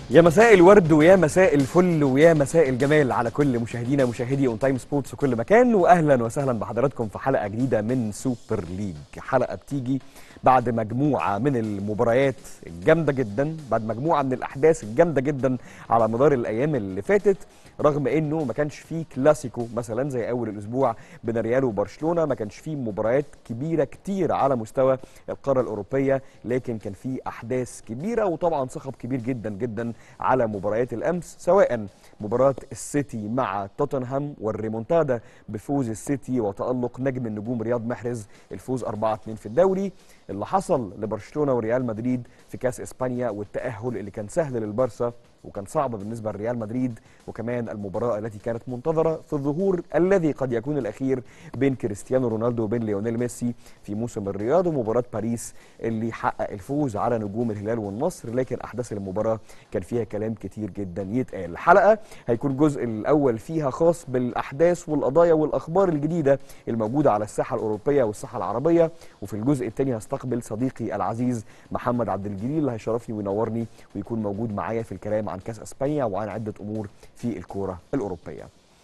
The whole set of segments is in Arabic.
يا مساء الورد ويا مساء الفل ويا مساء الجمال على كل مشاهدينا مشاهدي اون تايم سبورتس في كل مكان، واهلا وسهلا بحضراتكم في حلقه جديده من سوبر ليج. حلقه بتيجي بعد مجموعه من المباريات الجامده جدا، بعد مجموعه من الاحداث الجامده جدا على مدار الايام اللي فاتت. رغم انه ما كانش فيه كلاسيكو مثلا زي اول الاسبوع بين الريال وبرشلونه، ما كانش فيه مباريات كبيره كتير على مستوى القاره الاوروبيه، لكن كان فيه احداث كبيره وطبعا صخب كبير جدا جدا على مباريات الامس، سواء مباراه السيتي مع توتنهام والريمونتادا بفوز السيتي وتالق نجم النجوم رياض محرز، الفوز 4-2 في الدوري، اللي حصل لبرشلونه وريال مدريد في كاس اسبانيا والتاهل اللي كان سهل للبارسا وكان صعب بالنسبه لريال مدريد، وكمان المباراه التي كانت منتظره في الظهور الذي قد يكون الاخير بين كريستيانو رونالدو وبين ليونيل ميسي في موسم الرياض، ومباراه باريس اللي حقق الفوز على نجوم الهلال والنصر. لكن احداث المباراه كان فيها كلام كتير جدا يتقال. الحلقه هيكون الجزء الاول فيها خاص بالاحداث والقضايا والاخبار الجديده الموجوده على الساحه الاوروبيه والساحه العربيه، وفي الجزء الثاني هستقبل صديقي العزيز محمد عبد الجليل اللي هيشرفني وينورني ويكون موجود معايا في الكلام عن كاس اسبانيا وعن عده امور في الكوره الاوروبيه.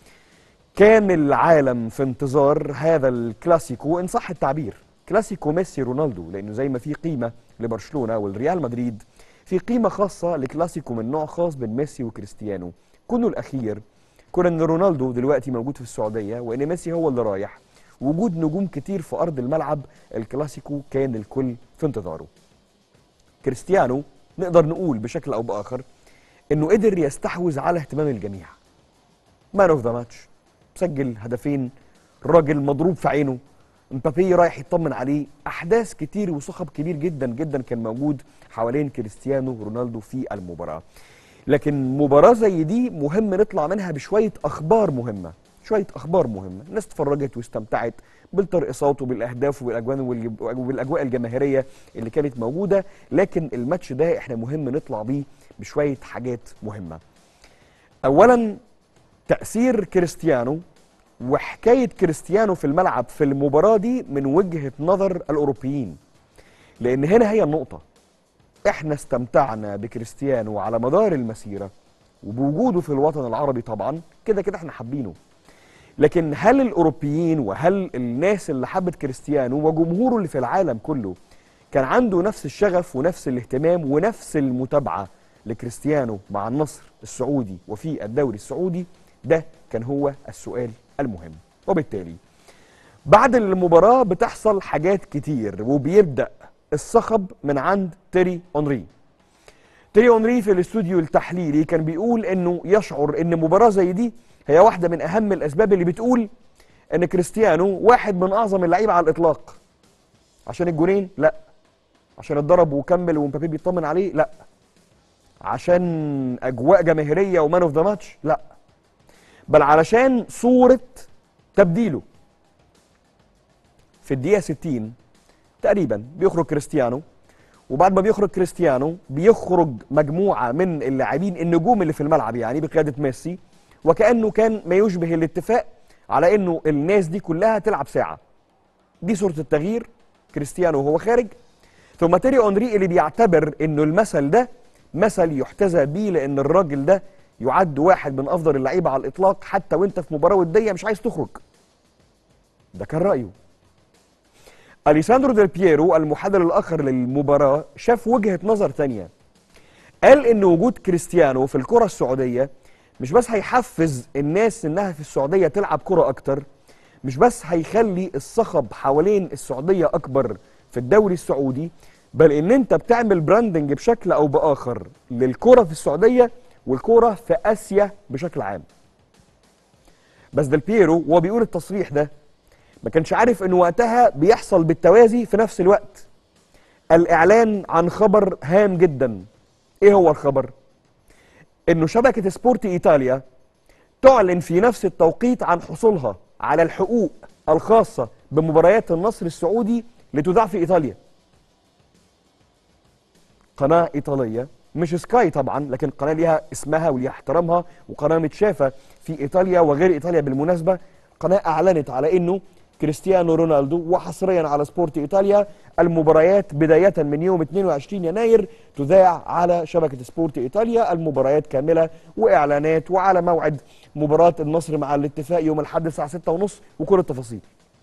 كان العالم في انتظار هذا الكلاسيكو ان صح التعبير، كلاسيكو ميسي رونالدو، لانه زي ما في قيمه لبرشلونه والريال مدريد، في قيمه خاصه لكلاسيكو من نوع خاص بين ميسي وكريستيانو. كونه الاخير كون ان رونالدو دلوقتي موجود في السعوديه وان ميسي هو اللي رايح، وجود نجوم كتير في ارض الملعب، الكلاسيكو كان الكل في انتظاره. كريستيانو نقدر نقول بشكل او باخر انه قدر يستحوذ على اهتمام الجميع. مان اوف ذا ماتش، مسجل هدفين، راجل مضروب في عينه، مبابي رايح يطمن عليه، احداث كتير وصخب كبير جدا جدا كان موجود حوالين كريستيانو رونالدو في المباراه. لكن مباراه زي دي مهم نطلع منها بشويه اخبار مهمه، شويه اخبار مهمه. الناس اتفرجت واستمتعت بالترقصات وبالاهداف وبالاجوان وبالاجواء الجماهيريه اللي كانت موجوده، لكن الماتش ده احنا مهم نطلع بيه بشويه حاجات مهمه. اولا تاثير كريستيانو وحكايه كريستيانو في الملعب في المباراه دي من وجهه نظر الاوروبيين، لان هنا هي النقطه. احنا استمتعنا بكريستيانو على مدار المسيره وبوجوده في الوطن العربي، طبعا كده كده احنا حابينه، لكن هل الاوروبيين وهل الناس اللي حبت كريستيانو وجمهوره اللي في العالم كله كان عنده نفس الشغف ونفس الاهتمام ونفس المتابعه لكريستيانو مع النصر السعودي وفي الدوري السعودي؟ ده كان هو السؤال المهم. وبالتالي بعد المباراه بتحصل حاجات كتير، وبيبدا الصخب من عند تيري أونري. تيري أونري في الاستوديو التحليلي كان بيقول انه يشعر ان مباراه زي دي هي واحده من اهم الاسباب اللي بتقول ان كريستيانو واحد من اعظم اللعيبه على الاطلاق. عشان الجونين؟ لا. عشان اتضرب وكمل ومبابي بيطمن عليه؟ لا. عشان اجواء جماهيريه ومان اوف ذا ماتش؟ لا. بل علشان صوره تبديله. في الدقيقه 60 تقريبا بيخرج كريستيانو، وبعد ما بيخرج كريستيانو بيخرج مجموعه من اللاعبين النجوم اللي في الملعب يعني بقياده ميسي، وكانه كان ما يشبه الاتفاق على انه الناس دي كلها تلعب ساعه. دي صوره التغيير، كريستيانو وهو خارج. ثم تيري أونري اللي بيعتبر انه المثل ده مثل يحتذى بيه، لان الراجل ده يعد واحد من افضل اللعيبه على الاطلاق، حتى وانت في مباراه وديه مش عايز تخرج. ده كان رايه. أليساندرو ديل بييرو المحلل الآخر للمباراة شاف وجهة نظر تانية، قال إن وجود كريستيانو في الكرة السعودية مش بس هيحفز الناس إنها في السعودية تلعب كرة أكتر، مش بس هيخلي الصخب حوالين السعودية أكبر في الدوري السعودي، بل إن أنت بتعمل براندنج بشكل أو بآخر للكرة في السعودية والكرة في آسيا بشكل عام. بس ديل بييرو وهو بيقول التصريح ده ما كانش عارف ان وقتها بيحصل بالتوازي في نفس الوقت الاعلان عن خبر هام جدا. ايه هو الخبر؟ انه شبكة سبورتي ايطاليا تعلن في نفس التوقيت عن حصولها على الحقوق الخاصة بمباريات النصر السعودي لتذاع في ايطاليا. قناة ايطالية، مش سكاي طبعا، لكن قناة ليها اسمها وليها احترامها، وقناة متشافة في ايطاليا وغير ايطاليا بالمناسبة. قناة اعلنت على انه كريستيانو رونالدو. وحصريا على سبورت ايطاليا، المباريات بدايه من يوم 22 يناير تذاع على شبكه سبورت ايطاليا، المباريات كامله واعلانات وعلى موعد مباراه النصر مع الاتفاق يوم الاحد الساعه 6:30 وكل التفاصيل.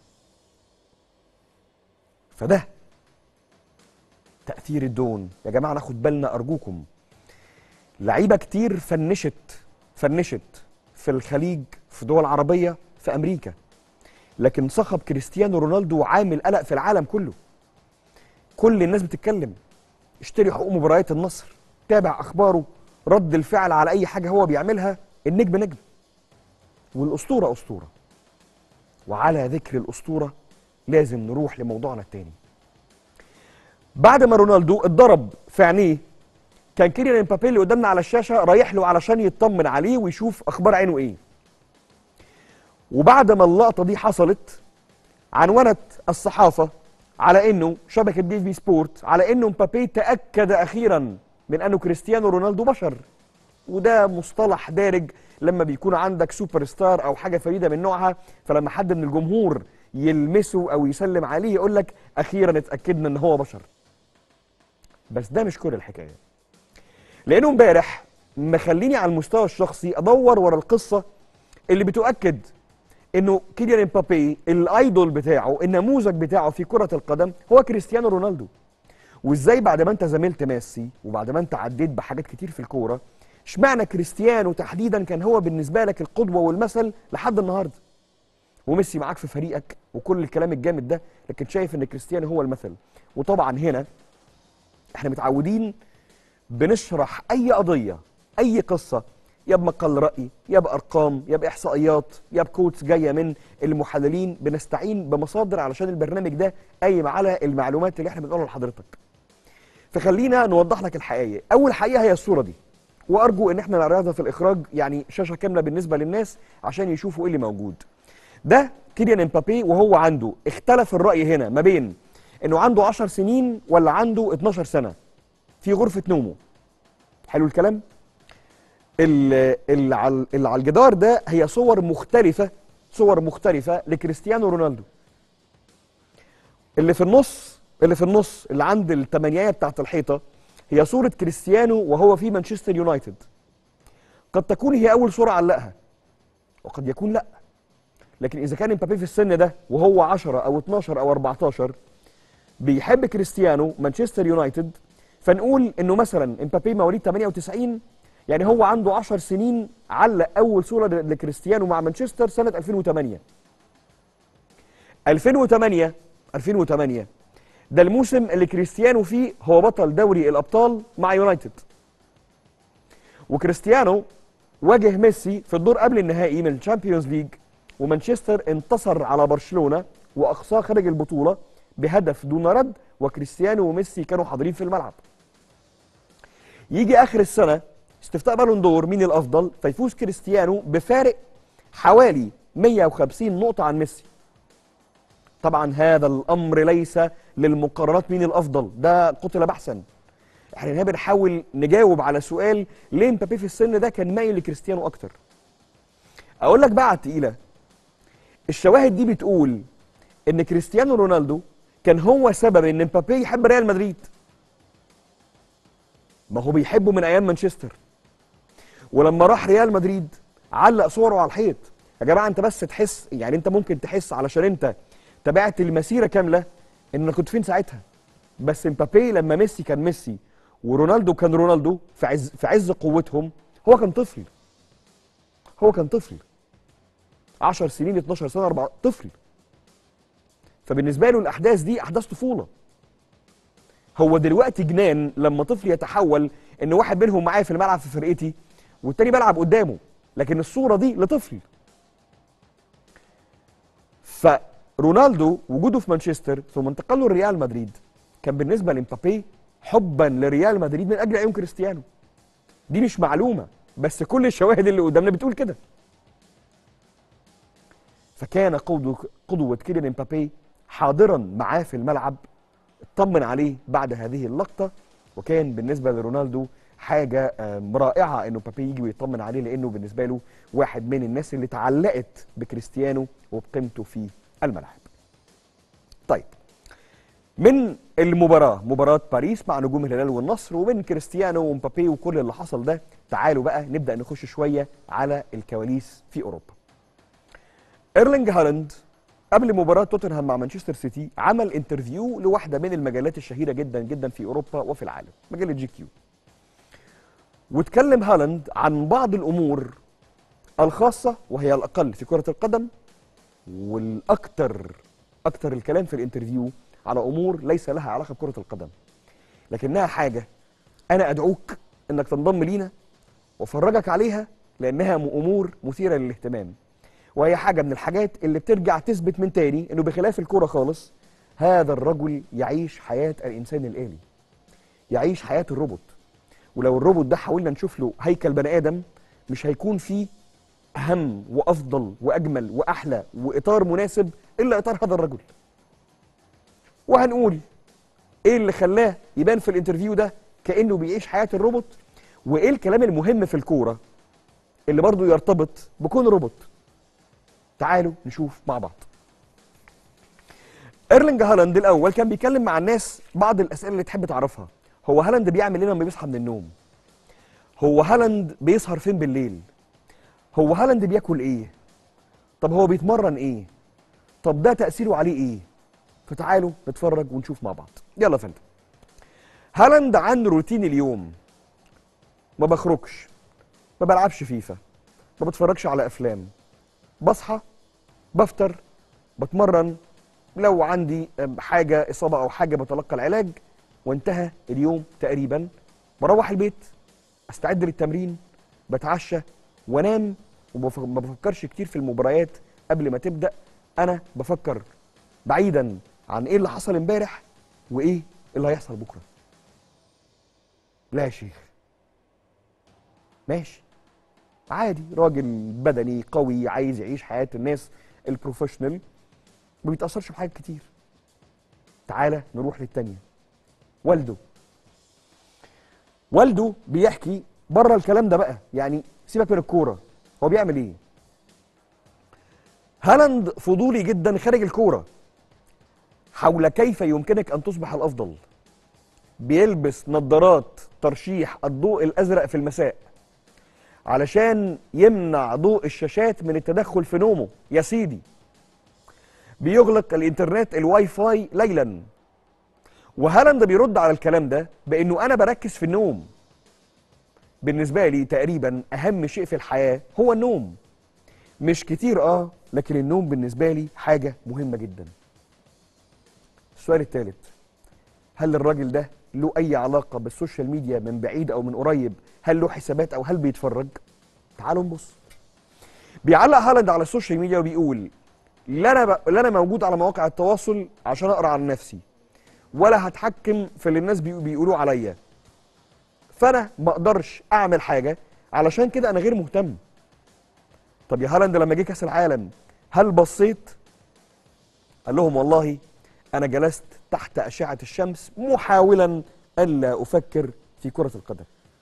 فده تاثير الدون يا جماعه، ناخد بالنا ارجوكم. لعيبه كتير فنشت في الخليج، في دول عربيه، في امريكا، لكن صخب كريستيانو رونالدو عامل قلق في العالم كله. كل الناس بتتكلم، اشتري حقوق مباريات النصر، تابع اخباره، رد الفعل على اي حاجه هو بيعملها. النجم نجم والاسطوره اسطوره. وعلى ذكر الاسطوره لازم نروح لموضوعنا التاني. بعد ما رونالدو اتضرب في عينيه، كان كيليان امبابي اللي قدامنا على الشاشه رايح له علشان يطمن عليه ويشوف اخبار عينه ايه. وبعد ما اللقطه دي حصلت، عنونت الصحافه على انه شبكه بي سبورت على انه امبابي تاكد اخيرا من انه كريستيانو رونالدو بشر. وده مصطلح دارج لما بيكون عندك سوبر ستار او حاجه فريده من نوعها، فلما حد من الجمهور يلمسه او يسلم عليه يقول لك اخيرا اتاكدنا ان هو بشر. بس ده مش كل الحكايه، لانه امبارح مخليني على المستوى الشخصي ادور ورا القصه اللي بتؤكد انه كيليان امبابي الايدول بتاعه، النموذج بتاعه في كره القدم هو كريستيانو رونالدو. وازاي بعد ما انت زميلت ميسي وبعد ما انت عديت بحاجات كتير في الكوره، اشمعنى كريستيانو تحديدا كان هو بالنسبه لك القدوه والمثل لحد النهارده؟ وميسي معاك في فريقك وكل الكلام الجامد ده، لكن شايف ان كريستيانو هو المثل. وطبعا هنا احنا متعودين بنشرح اي قضيه، اي قصه، يا بمقال راي، يا بارقام، يا باحصائيات، يا بكوتس جايه من المحللين، بنستعين بمصادر علشان البرنامج ده قايم على المعلومات اللي احنا بنقولها لحضرتك. فخلينا نوضح لك الحقيقه. اول حقيقه هي الصوره دي، وارجو ان احنا نعرضها في الاخراج، يعني شاشه كامله بالنسبه للناس عشان يشوفوا ايه اللي موجود. ده كيليان امبابي وهو عنده، اختلف الراي هنا ما بين انه عنده 10 سنين ولا عنده 12 سنه في غرفه نومه. حلو الكلام؟ اللي على الجدار ده هي صور مختلفه لكريستيانو رونالدو. اللي في النص اللي عند الثمانية بتاعت الحيطه هي صوره كريستيانو وهو في مانشستر يونايتد. قد تكون هي اول صوره علقها وقد يكون لا، لكن اذا كان امبابي في السن ده وهو 10 او 12 او 14 بيحب كريستيانو مانشستر يونايتد، فنقول انه مثلا امبابي مواليد 98، يعني هو عنده 10 سنين علق اول صوره لكريستيانو مع مانشستر سنه 2008. 2008 ده الموسم اللي كريستيانو فيه هو بطل دوري الابطال مع يونايتد. وكريستيانو واجه ميسي في الدور قبل النهائي من الشامبيونز ليج، ومانشستر انتصر على برشلونه واقصاه خارج البطوله بهدف دون رد، وكريستيانو وميسي كانوا حاضرين في الملعب. يجي اخر السنه استفتاء بالون دور مين الافضل، فيفوز كريستيانو بفارق حوالي 150 نقطه عن ميسي. طبعا هذا الامر ليس للمقارنات مين الافضل، ده قتل بحثا. احنا هنا بنحاول نجاوب على سؤال ليه مبابي في السن ده كان مايل لكريستيانو اكتر. اقول لك بقى على التقيله، الشواهد دي بتقول ان كريستيانو رونالدو كان هو سبب ان مبابي يحب ريال مدريد. ما هو بيحبه من ايام مانشستر، ولما راح ريال مدريد علق صوره على الحيط. يا جماعه انت بس تحس، يعني انت ممكن تحس علشان انت تابعت المسيره كامله ان كنت فين ساعتها. بس مبابي لما ميسي كان ميسي ورونالدو كان رونالدو في عز قوتهم، هو كان طفل 10 سنين 12 سنه 4 طفل. فبالنسبه له الاحداث دي احداث طفوله. هو دلوقتي جنان لما طفل يتحول ان واحد منهم معايا في الملعب في فرقتي والتاني بلعب قدامه، لكن الصوره دي لطفل. فرونالدو وجوده في مانشستر ثم انتقاله لريال مدريد كان بالنسبه لمبابي حبا لريال مدريد من اجل عيون كريستيانو. دي مش معلومه، بس كل الشواهد اللي قدامنا بتقول كده. فكان قدوه كيليان امبابي حاضرا معاه في الملعب، اطمن عليه بعد هذه اللقطه. وكان بالنسبه لرونالدو حاجه رائعه انه مبابي يجي ويطمن عليه، لانه بالنسبه له واحد من الناس اللي اتعلقت بكريستيانو وبقيمته في الملعب. طيب، من المباراة، مباراة باريس مع نجوم الهلال والنصر، ومن كريستيانو ومبابي وكل اللي حصل ده، تعالوا بقى نبدأ نخش شوية على الكواليس في أوروبا. إيرلينج هالاند قبل مباراة توتنهام مع مانشستر سيتي عمل انترفيو لواحدة من المجلات الشهيرة جدا جدا في أوروبا وفي العالم، مجلة جي كيو. واتكلم هالاند عن بعض الأمور الخاصة وهي الأقل في كرة القدم، والأكثر الكلام في الانترفيو على أمور ليس لها علاقة بكرة القدم، لكنها حاجة أنا أدعوك إنك تنضم لينا وأفرجك عليها، لأنها أمور مثيرة للاهتمام، وهي حاجة من الحاجات اللي بترجع تثبت من تاني إنه بخلاف الكرة خالص، هذا الرجل يعيش حياة الإنسان الآلي، يعيش حياة الروبوت. ولو الروبوت ده حاولنا نشوف له هيكل بني آدم، مش هيكون فيه أهم وأفضل وأجمل وأحلى وإطار مناسب إلا إطار هذا الرجل. وهنقول إيه اللي خلاه يبان في الانترفيو ده كأنه بيعيش حياة الروبوت، وإيه الكلام المهم في الكورة اللي برضه يرتبط بكون روبوت. تعالوا نشوف مع بعض. إيرلينج هالاند الأول كان بيتكلم مع الناس بعض الأسئلة اللي تحب تعرفها. هو هالاند بيعمل إيه لما بيصحى من النوم؟ هو هالاند بيسهر فين بالليل؟ هو هالاند بياكل إيه؟ طب هو بيتمرن إيه؟ طب ده تأثيره عليه إيه؟ فتعالوا نتفرج ونشوف مع بعض. يلا يا فندم. هالاند عنده روتين اليوم، ما بخرجش، ما بلعبش فيفا، ما بتفرجش على أفلام، بصحى، بفطر، بتمرن، لو عندي حاجة إصابة أو حاجة بتلقى العلاج، وانتهى اليوم تقريبا. بروح البيت، أستعد للتمرين، بتعشى وانام، وما بفكرش كتير في المباريات قبل ما تبدأ. أنا بفكر بعيدا عن إيه اللي حصل امبارح وإيه اللي هيحصل بكرة. لا يا شيخ، ماشي عادي، راجل بدني قوي عايز يعيش حياة الناس البروفيشنال، ما بيتأثرش بحاجات كتير. تعالى نروح للتانية. والده بيحكي بره الكلام ده بقى، يعني سيبك من الكورة، هو بيعمل ايه؟ هالاند فضولي جدا خارج الكورة حول كيف يمكنك أن تصبح الأفضل. بيلبس نظارات ترشيح الضوء الأزرق في المساء علشان يمنع ضوء الشاشات من التدخل في نومه يا سيدي. بيغلق الإنترنت الواي فاي ليلا. وهالاند بيرد على الكلام ده بأنه أنا بركز في النوم. بالنسبة لي تقريبا أهم شيء في الحياة هو النوم. مش كتير لكن النوم بالنسبة لي حاجة مهمة جدا. السؤال الثالث، هل الراجل ده له أي علاقة بالسوشيال ميديا من بعيد أو من قريب؟ هل له حسابات أو هل بيتفرج؟ تعالوا نبص. بيعلق هالاند على السوشيال ميديا وبيقول لا أنا موجود على مواقع التواصل عشان أقرأ عن نفسي، ولا هتحكم في اللي الناس بيقولوا عليا، فأنا ما أقدرش أعمل حاجة، علشان كده أنا غير مهتم. طب يا هالاند لما جه كأس العالم هل بصيت؟ قال لهم والله أنا جلست تحت أشعة الشمس محاولا ألا أفكر في كرة القدم.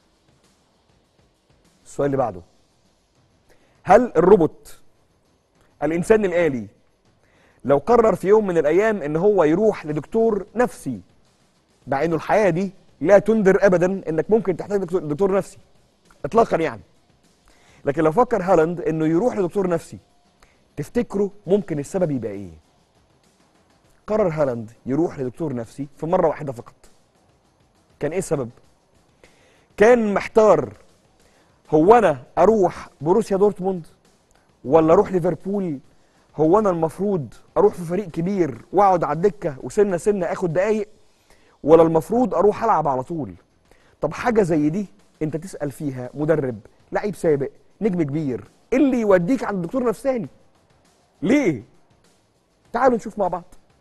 السؤال اللي بعده، هل الروبوت الإنسان الآلي لو قرر في يوم من الأيام إن هو يروح لدكتور نفسي، مع إنه الحياة دي لا تنذر أبدا إنك ممكن تحتاج دكتور نفسي إطلاقا يعني، لكن لو فكر هالاند إنه يروح لدكتور نفسي، تفتكروا ممكن السبب يبقى إيه؟ قرر هالاند يروح لدكتور نفسي في مرة واحدة فقط. كان إيه السبب؟ كان محتار، هو أنا أروح بروسيا دورتموند ولا أروح ليفربول؟ هو أنا المفروض أروح في فريق كبير وأقعد على الدكة وسنة سنة آخد دقايق، ولا المفروض أروح ألعب على طول؟ طب حاجة زي دي أنت تسأل فيها مدرب، لعيب سابق، نجم كبير، إيه اللي يوديك عند دكتور نفساني؟ ليه؟ تعالوا نشوف مع بعض.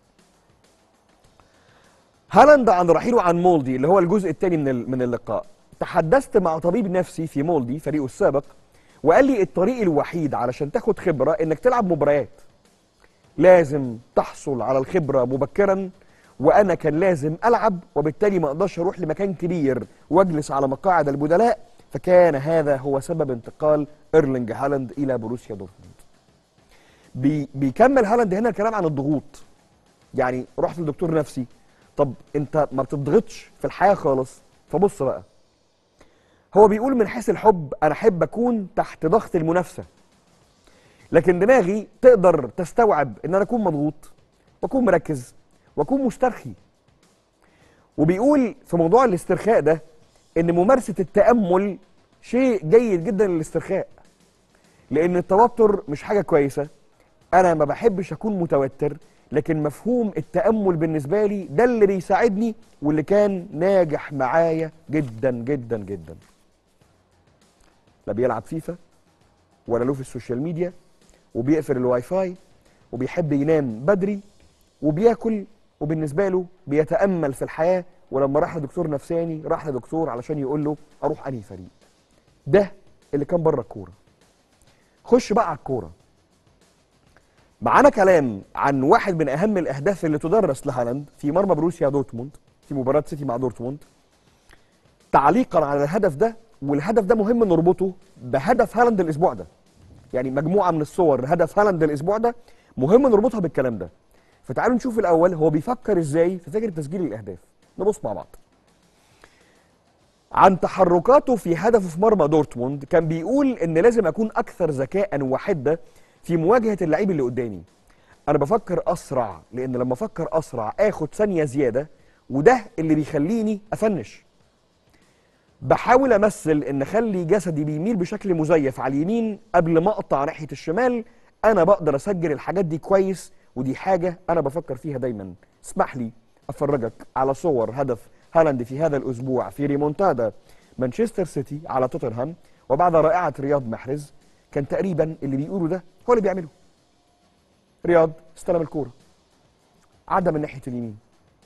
هالاند عن رحيله عن مولدي اللي هو الجزء الثاني من اللقاء، تحدثت مع طبيب نفسي في مولدي فريقه السابق، وقال لي الطريق الوحيد علشان تاخد خبرة انك تلعب مباريات، لازم تحصل على الخبرة مبكرا، وانا كان لازم العب، وبالتالي ما اقدرش اروح لمكان كبير واجلس على مقاعد البدلاء، فكان هذا هو سبب انتقال إيرلينج هالاند الى بروسيا دورتموند. بيكمل هالاند هنا الكلام عن الضغوط. يعني رحت لدكتور نفسي، طب انت ما بتضغطش في الحياه خالص. فبص بقى، هو بيقول من حيث الحب انا احب اكون تحت ضغط المنافسه، لكن دماغي تقدر تستوعب ان انا اكون مضغوط واكون مركز واكون مسترخي. وبيقول في موضوع الاسترخاء ده ان ممارسه التامل شيء جيد جدا للاسترخاء، لان التوتر مش حاجه كويسه. انا ما بحبش اكون متوتر، لكن مفهوم التامل بالنسبه لي ده اللي بيساعدني واللي كان ناجح معايا جدا جدا جدا. لا بيلعب فيفا ولا له في السوشيال ميديا، وبيقفل الواي فاي، وبيحب ينام بدري، وبياكل، وبالنسبه له بيتامل في الحياه. ولما راح لدكتور نفساني راح لدكتور علشان يقول له اروح انهي فريق. ده اللي كان بره الكوره. خش بقى على الكوره. معانا كلام عن واحد من اهم الاهداف اللي تدرس لهالاند في مرمى بروسيا دورتموند في مباراه سيتي مع دورتموند، تعليقا على الهدف ده. والهدف ده مهم نربطه بهدف هالاند الاسبوع ده، يعني مجموعه من الصور هدف هالاند الاسبوع ده مهم نربطها بالكلام ده. فتعالوا نشوف الاول هو بيفكر ازاي في فكره تسجيل الاهداف. نبص مع بعض عن تحركاته في هدفه في مرمى دورتموند. كان بيقول ان لازم اكون اكثر ذكاء وحده في مواجهه اللعيب اللي قدامي. انا بفكر اسرع، لان لما افكر اسرع اخد ثانيه زياده، وده اللي بيخليني افنش. بحاول امثل ان اخلي جسدي بيميل بشكل مزيف على اليمين قبل ما اقطع ناحيه الشمال. انا بقدر اسجل الحاجات دي كويس، ودي حاجه انا بفكر فيها دايما. اسمح لي افرجك على صور هدف هالاند في هذا الاسبوع في ريمونتادا مانشستر سيتي على توتنهام، وبعد رائعه رياض محرز. كان تقريبا اللي بيقوله ده هو اللي بيعمله. رياض استلم الكوره، عدى من ناحيه اليمين،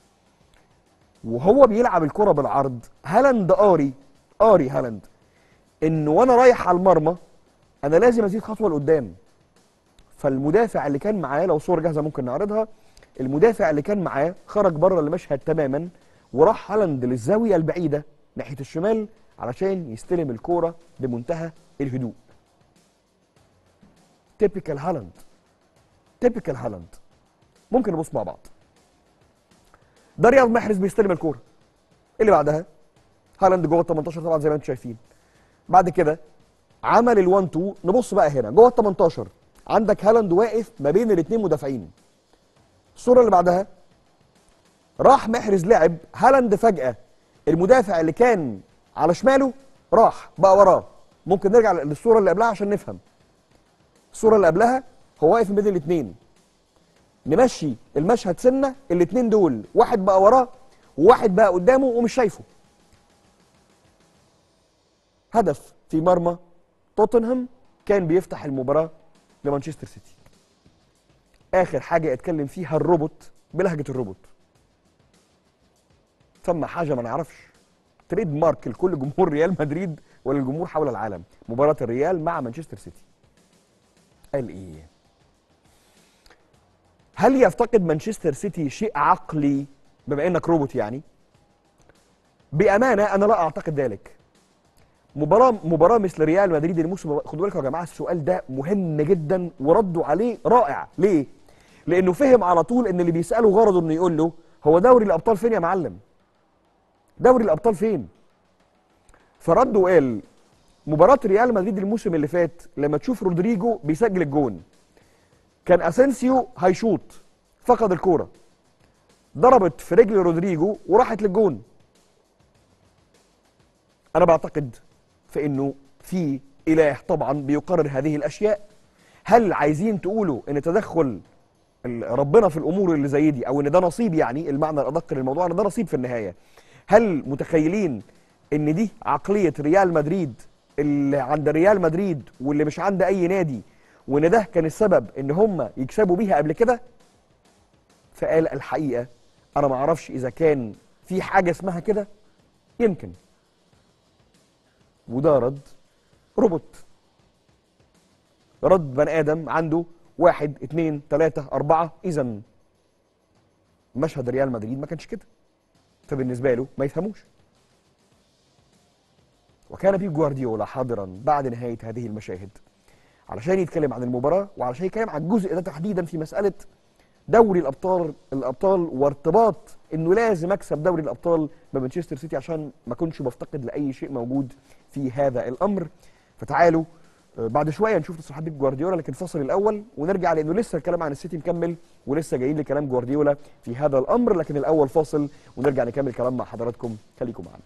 وهو بيلعب الكرة بالعرض. هالاند قاري هالاند انه وانا رايح على المرمى انا لازم ازيد خطوه لقدام. فالمدافع اللي كان معاه، لو صور جاهزه ممكن نعرضها، المدافع اللي كان معاه خرج بره المشهد تماما، وراح هالاند للزاويه البعيده ناحيه الشمال علشان يستلم الكوره بمنتهى الهدوء. تيبيكال هالاند، تيبيكال هالاند. ممكن نبص مع بعض. ده رياض محرز بيستلم الكوره، اللي بعدها هالاند جوه ال 18 طبعا زي ما انتم شايفين. بعد كده عمل ال1 2. نبص بقى هنا جوه ال 18 عندك هالاند واقف ما بين الاثنين مدافعين. الصوره اللي بعدها راح محرز لعب هالاند، فجاه المدافع اللي كان على شماله راح بقى وراه. ممكن نرجع للصوره اللي قبلها عشان نفهم. الصوره اللي قبلها هو واقف ما بين الاثنين. نمشي المشهد سنه، الاثنين دول واحد بقى وراه وواحد بقى قدامه ومش شايفه. هدف في مرمى توتنهام كان بيفتح المباراة لمانشستر سيتي. آخر حاجة اتكلم فيها الروبوت بلهجة الروبوت. ثم حاجة ما نعرفش، تريد مارك لكل جمهور ريال مدريد وللجمهور حول العالم. مباراة الريال مع مانشستر سيتي. قال إيه؟ هل يفتقد مانشستر سيتي شيء عقلي بما إنك روبوت يعني؟ بأمانة أنا لا أعتقد ذلك. مباراة مثل ريال مدريد الموسم، خدوا بالكم يا جماعه السؤال ده مهم جدا وردوا عليه رائع. ليه؟ لانه فهم على طول ان اللي بيساله غرضه انه يقول له هو دوري الابطال فين يا معلم؟ دوري الابطال فين؟ فرد وقال مباراة ريال مدريد الموسم اللي فات لما تشوف رودريجو بيسجل الجون، كان اسينسيو هيشوط، فقد الكوره، ضربت في رجل رودريجو وراحت للجون. انا بعتقد في انه في اله طبعا بيقرر هذه الاشياء. هل عايزين تقولوا ان تدخل ربنا في الامور اللي زي دي، او ان ده نصيب، يعني المعنى الادق للموضوع ان ده نصيب في النهايه؟ هل متخيلين ان دي عقليه ريال مدريد اللي عند ريال مدريد واللي مش عند اي نادي، وان ده كان السبب ان هم يكسبوا بيها قبل كده؟ فقال الحقيقه انا ما اعرفش اذا كان في حاجه اسمها كده، يمكن. وده رد روبوت، رد بني ادم عنده 1 2 3 4. اذا مشهد ريال مدريد ما كانش كده، فبالنسبه له ما يفهموش. وكان بيب جوارديولا حاضرا بعد نهايه هذه المشاهد علشان يتكلم عن المباراه، وعلشان يتكلم عن الجزء ده تحديدا في مساله دوري الابطال وارتباط انه لازم اكسب دوري الابطال بمانشستر سيتي عشان ما اكونش بفتقد لاي شيء موجود في هذا الامر. فتعالوا بعد شويه نشوف تصريحات بيب جوارديولا، لكن فاصل الاول ونرجع لانه لسه الكلام عن السيتي مكمل ولسه جايين لكلام جوارديولا في هذا الامر. لكن الاول فاصل ونرجع نكمل كلام مع حضراتكم، خليكم معانا.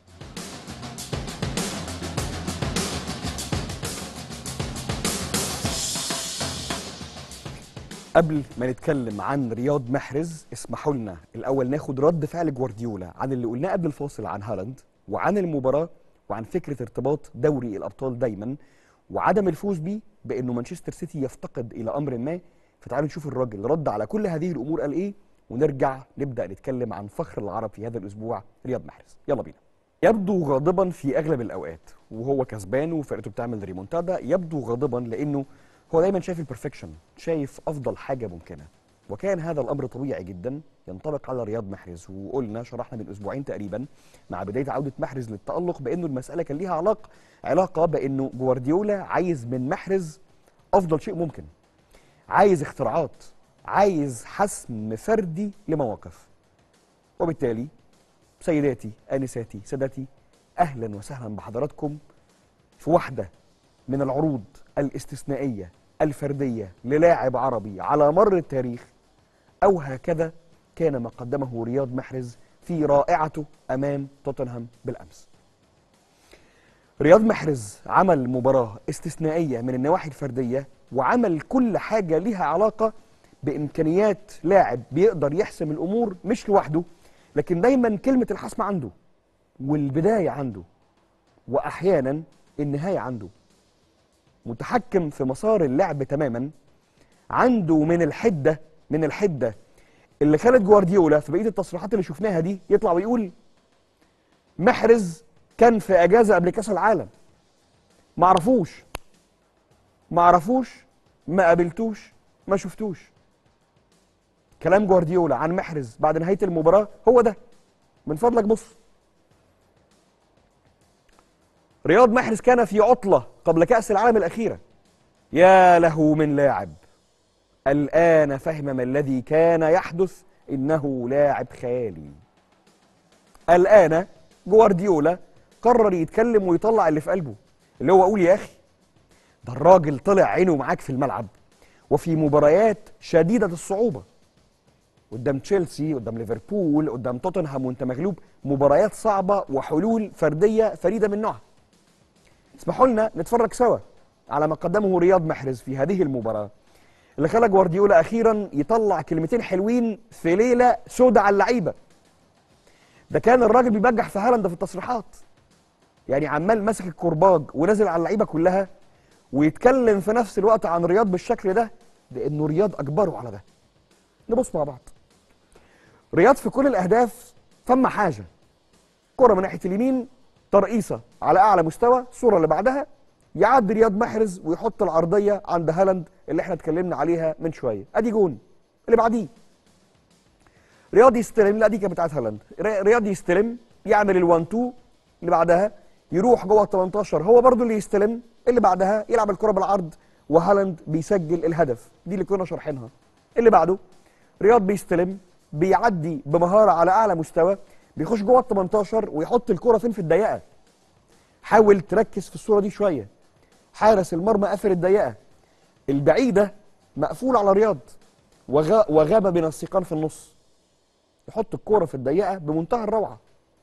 قبل ما نتكلم عن رياض محرز اسمحوا لنا الاول ناخد رد فعل جوارديولا عن اللي قلناه قبل الفاصل عن هالاند وعن المباراه وعن فكره ارتباط دوري الابطال دايما وعدم الفوز بيه بانه مانشستر سيتي يفتقد الى امر ما. فتعالوا نشوف الراجل رد على كل هذه الامور قال ايه، ونرجع نبدا نتكلم عن فخر العرب في هذا الاسبوع رياض محرز. يلا بينا. يبدو غاضبا في اغلب الاوقات وهو كسبان وفرقته بتعمل ريمونتادا، يبدو غاضبا لانه هو دايما شايف البرفكشن، شايف افضل حاجه ممكنه، وكان هذا الامر طبيعي جدا ينطبق على رياض محرز. وقلنا شرحنا من اسبوعين تقريبا مع بدايه عوده محرز للتالق بانه المساله كان ليها علاقه بانه جوارديولا عايز من محرز افضل شيء ممكن، عايز اختراعات، عايز حسم فردي لمواقف. وبالتالي سيداتي انساتي سادتي، اهلا وسهلا بحضراتكم في واحده من العروض الاستثنائيه الفرديه للاعب عربي على مر التاريخ، او هكذا كان ما قدمه رياض محرز في رائعته امام توتنهام بالامس. رياض محرز عمل مباراه استثنائيه من النواحي الفرديه، وعمل كل حاجه لها علاقه بامكانيات لاعب بيقدر يحسم الامور مش لوحده، لكن دايما كلمه الحسم عنده والبدايه عنده واحيانا النهايه عنده. متحكم في مسار اللعب تماما، عنده من الحده اللي خلت جوارديولا في بقيه التصريحات اللي شفناها دي يطلع ويقول محرز كان في اجازه قبل كاس العالم، معرفوش ما قابلتوش ما شفتوش. كلام جوارديولا عن محرز بعد نهايه المباراه هو ده. من فضلك بص، رياض محرز كان في عطله قبل كاس العالم الاخيره، يا له من لاعب الآن فهم ما الذي كان يحدث، إنه لاعب خيالي. الآن جوارديولا قرر يتكلم ويطلع اللي في قلبه، اللي هو أقول يا أخي ده الراجل طلع عينه معاك في الملعب وفي مباريات شديدة الصعوبة، قدام تشيلسي، قدام ليفربول، قدام توتنهام وانت مغلوب، مباريات صعبة وحلول فردية فريدة من نوعها. اسمحوا لنا نتفرج سوا على ما قدمه رياض محرز في هذه المباراة اللي خلى جوارديولا اخيرا يطلع كلمتين حلوين في ليله سودة على اللعيبه. ده كان الراجل بيبجح في هالاند في التصريحات، يعني عمال ماسك الكرباج ونازل على اللعيبه كلها ويتكلم في نفس الوقت عن رياض بالشكل ده، لانه رياض اجبره على ده. نبص مع بعض. رياض في كل الاهداف ثم حاجه، كره من ناحيه اليمين، ترقيصه على اعلى مستوى، الصوره اللي بعدها يعدي رياض محرز ويحط العرضيه عند هالاند اللي احنا اتكلمنا عليها من شويه، ادي جون. اللي بعديه رياض يستلم، لا دي كانت بتاعت هالاند، رياض يستلم يعمل ال1 2 اللي بعدها يروح جوه ال 18، هو برضو اللي يستلم، اللي بعدها يلعب الكره بالعرض وهالاند بيسجل الهدف، دي اللي كنا شارحينها. اللي بعده رياض بيستلم بيعدي بمهاره على اعلى مستوى، بيخش جوه ال 18 ويحط الكره فين؟ في الضيقه. حاول تركز في الصوره دي شويه، حارس المرمى قافل الضيقه، البعيده مقفول على رياض وغاب بين السيقان في النص، يحط الكوره في الضيقه بمنتهى الروعه.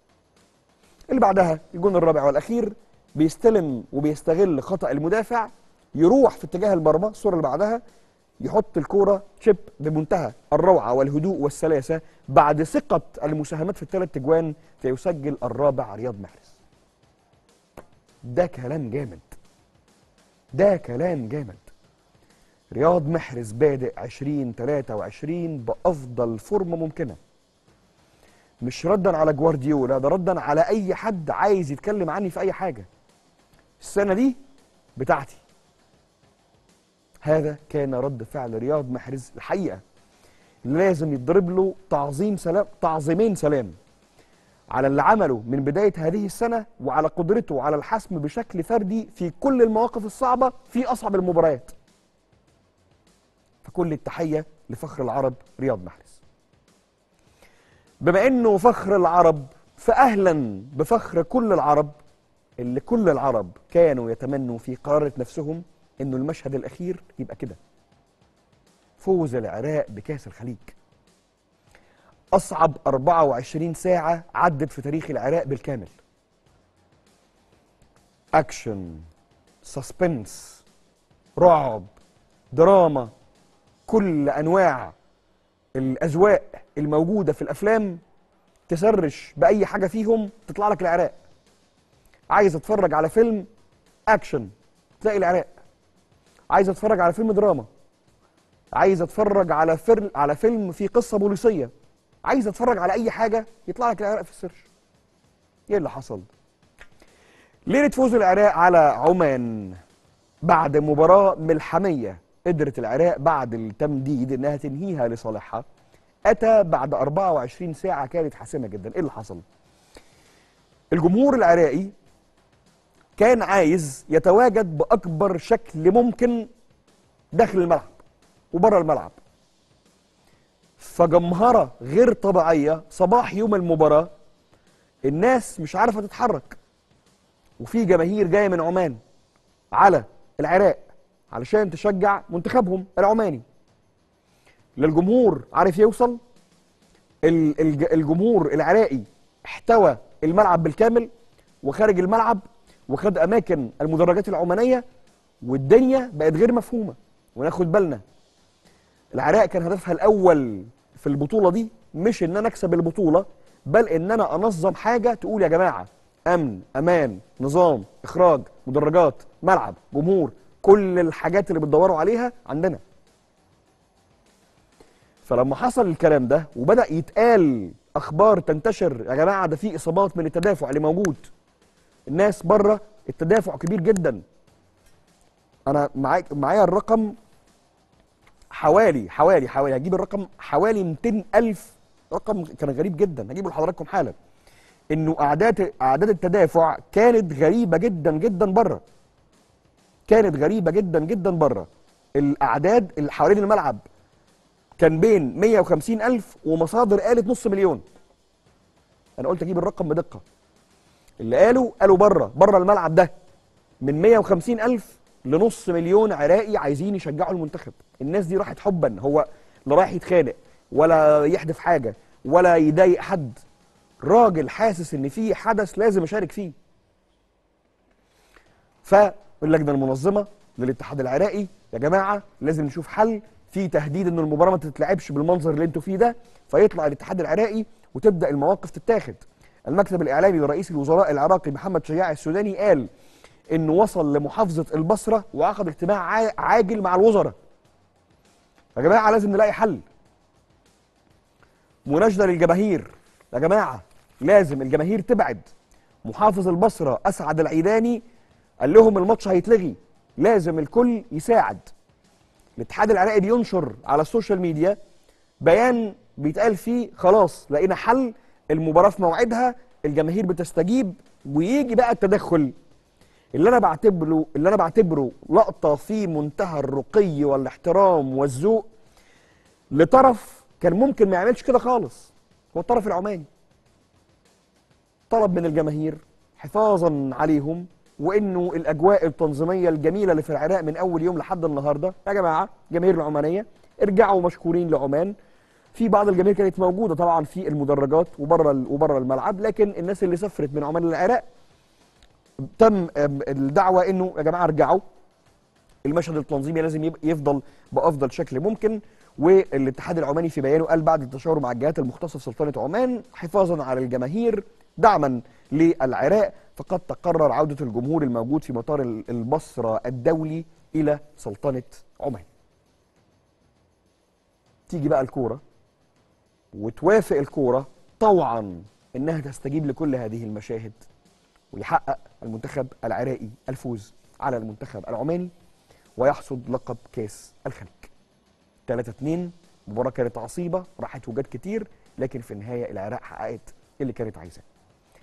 اللي بعدها الجون الرابع والاخير، بيستلم وبيستغل خطا المدافع، يروح في اتجاه المرمى، الصوره اللي بعدها يحط الكوره تشيب بمنتهى الروعه والهدوء والسلاسه، بعد ثقه المساهمات في الثلاث اجوان فيسجل الرابع رياض محرز. ده كلام جامد، ده كلام جامد. رياض محرز بادئ 2023 بأفضل فورمة ممكنة، مش ردا على جوارديولا، ده ردا على أي حد عايز يتكلم عني في أي حاجة. السنة دي بتاعتي. هذا كان رد فعل رياض محرز الحقيقة، لازم يتضرب له تعظيمين سلام على اللي عمله من بداية هذه السنة، وعلى قدرته على الحسم بشكل فردي في كل المواقف الصعبة في أصعب المباريات. فكل التحية لفخر العرب رياض محرز. بما انه فخر العرب فاهلا بفخر كل العرب، اللي كل العرب كانوا يتمنوا في قرارة نفسهم انه المشهد الاخير يبقى كده، فوز العراق بكاس الخليج. اصعب 24 ساعة عدت في تاريخ العراق بالكامل. اكشن، سسبنس، رعب، دراما، كل انواع الاذواق الموجودة في الافلام تسرش باي حاجة فيهم تطلع لك العراق. عايز اتفرج على فيلم اكشن تلاقي العراق، عايز اتفرج على فيلم دراما، عايز اتفرج على فيلم فيه قصة بوليسية، عايز اتفرج على اي حاجة يطلع لك العراق في السيرش. ايه اللي حصل؟ ليلة فوز العراق على عمان بعد مباراة ملحمية قدرت العراق بعد التمديد انها تنهيها لصالحها، اتى بعد 24 ساعة كانت حاسمة جدا. ايه اللي حصل؟ الجمهور العراقي كان عايز يتواجد بأكبر شكل ممكن داخل الملعب وبره الملعب، فجمهرة غير طبيعية صباح يوم المباراة. الناس مش عارفة تتحرك، وفي جماهير جاية من عمان على العراق علشان تشجع منتخبهم العماني. للجمهور عارف يوصل، الجمهور العراقي احتوى الملعب بالكامل وخارج الملعب وخد أماكن المدرجات العمانية، والدنيا بقت غير مفهومة. وناخد بالنا العراق كان هدفها الأول في البطولة دي مش إن أنا أكسب البطولة، بل إن أنا أنظم حاجة تقول يا جماعة أمن، أمان، نظام، إخراج، مدرجات، ملعب، جمهور، كل الحاجات اللي بتدوروا عليها عندنا. فلما حصل الكلام ده وبدأ يتقال أخبار تنتشر يا جماعة ده في إصابات من التدافع اللي موجود، الناس بره التدافع كبير جدا. أنا معايا الرقم حوالي هجيب الرقم حوالي 200,000، رقم كان غريب جدا هجيبه لحضراتكم حالا. انه اعداد التدافع كانت غريبه جدا جدا بره، كانت غريبه جدا جدا بره. الاعداد اللي حوالين الملعب كان بين 150,000 ومصادر قالت نص مليون. انا قلت اجيب الرقم بدقه. اللي قالوا بره الملعب ده من 150,000 لنص مليون عراقي عايزين يشجعوا المنتخب. الناس دي راحت حبا، هو لا رايح يتخانق ولا يحدف حاجه ولا يضايق حد، راجل حاسس ان في حدث لازم اشارك فيه. فاللجنه المنظمه للاتحاد العراقي يا جماعه لازم نشوف حل، في تهديد ان المباراه ما تتلعبش بالمنظر اللي انتوا فيه ده، فيطلع الاتحاد العراقي وتبدا المواقف تتاخد. المكتب الاعلامي لرئيس الوزراء العراقي محمد شجاع السوداني قال انه وصل لمحافظه البصره وعقد اجتماع عاجل مع الوزراء. يا جماعه لازم نلاقي حل. مناشده للجماهير يا جماعه لازم الجماهير تبعد. محافظ البصره اسعد العيداني قال لهم الماتش هيتلغي، لازم الكل يساعد. الاتحاد العراقي بينشر على السوشيال ميديا بيان بيتقال فيه خلاص لقينا حل، المباراه في موعدها، الجماهير بتستجيب، ويجي بقى التدخل اللي انا بعتبره لقطه في منتهى الرقي والاحترام والذوق لطرف كان ممكن ما يعملش كده خالص. هو الطرف العماني طلب من الجماهير حفاظا عليهم وانه الاجواء التنظيميه الجميله اللي في العراق من اول يوم لحد النهارده يا جماعه الجماهير العمانيه ارجعوا مشكورين لعمان. في بعض الجماهير كانت موجوده طبعا في المدرجات وبره الملعب، لكن الناس اللي سافرت من عمان للعراق تم الدعوه انه يا جماعه ارجعوا، المشهد التنظيمي لازم يفضل بافضل شكل ممكن. والاتحاد العماني في بيانه قال بعد التشاور مع الجهات المختصه في سلطنه عمان حفاظا على الجماهير دعما للعراق، فقد تقرر عوده الجمهور الموجود في مطار البصره الدولي الى سلطنه عمان. تيجي بقى الكوره وتوافق الكوره طوعا انها تستجيب لكل هذه المشاهد، ويحقق المنتخب العراقي الفوز على المنتخب العماني ويحصد لقب كاس الخليج. 3-2 مباراة كانت عصيبة، راحت وجات كتير، لكن في النهاية العراق حققت اللي كانت عايزاه.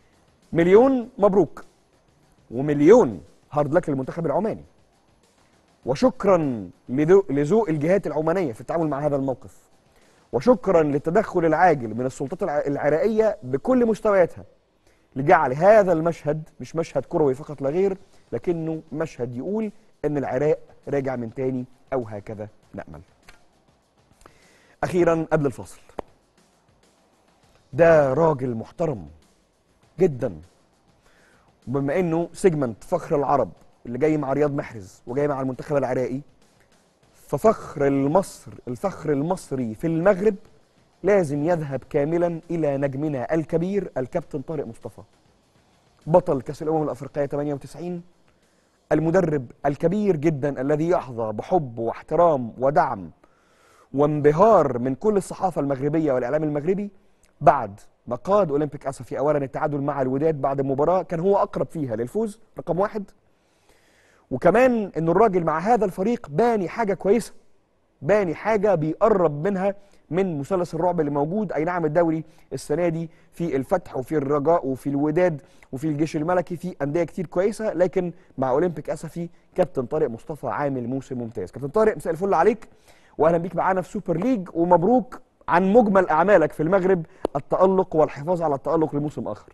مليون مبروك ومليون هارد لك للمنتخب العماني. وشكرا لذوق الجهات العمانية في التعامل مع هذا الموقف، وشكرا للتدخل العاجل من السلطات العراقية بكل مستوياتها لجعل هذا المشهد مش مشهد كروي فقط لا غير، لكنه مشهد يقول ان العراق راجع من تاني، او هكذا نأمل. اخيرا قبل الفاصل، ده راجل محترم جدا، وبما انه سيجمنت فخر العرب اللي جاي مع رياض محرز وجاي مع المنتخب العراقي، الفخر المصري في المغرب لازم يذهب كاملا الى نجمنا الكبير الكابتن طارق مصطفى، بطل كاس الامم الافريقيه 98، المدرب الكبير جدا الذي يحظى بحب واحترام ودعم وانبهار من كل الصحافه المغربيه والاعلام المغربي، بعد ما قاد اولمبيك اسفي اولا التعادل مع الوداد بعد مباراه كان هو اقرب فيها للفوز رقم 1، وكمان ان الراجل مع هذا الفريق باني حاجه كويسه، باني حاجه بيقرب منها من مثلث الرعب اللي موجود. اي نعم الدوري السنه دي في الفتح وفي الرجاء وفي الوداد وفي الجيش الملكي في انديه كتير كويسه، لكن مع اولمبيك اسفي كابتن طارق مصطفى عامل موسم ممتاز. كابتن طارق مساء الفل عليك، واهلا بيك معانا في سوبر ليج، ومبروك عن مجمل اعمالك في المغرب، التالق والحفاظ على التالق لموسم اخر.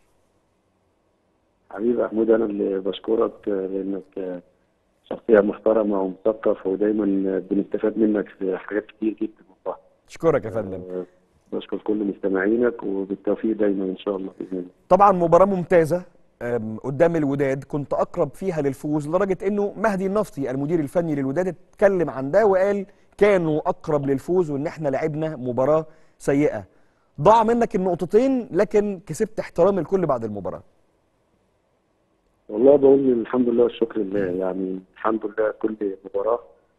حبيبي محمود، انا اللي بشكرك لانك شخصيه محترمه ومثقف، ودايما بنستفاد منك في حاجات كتير جدا والله. اشكرك يا فندم. بشكر كل مستمعينك، وبالتوفيق دايما ان شاء الله باذن الله. طبعا مباراه ممتازه قدام الوداد، كنت اقرب فيها للفوز لدرجه انه مهدي النفطي المدير الفني للوداد اتكلم عن ده وقال كانوا اقرب للفوز وان احنا لعبنا مباراه سيئه. ضاع منك النقطتين لكن كسبت احترام الكل بعد المباراه. والله بقول الحمد لله والشكر لله، يعني الحمد لله كل مباراه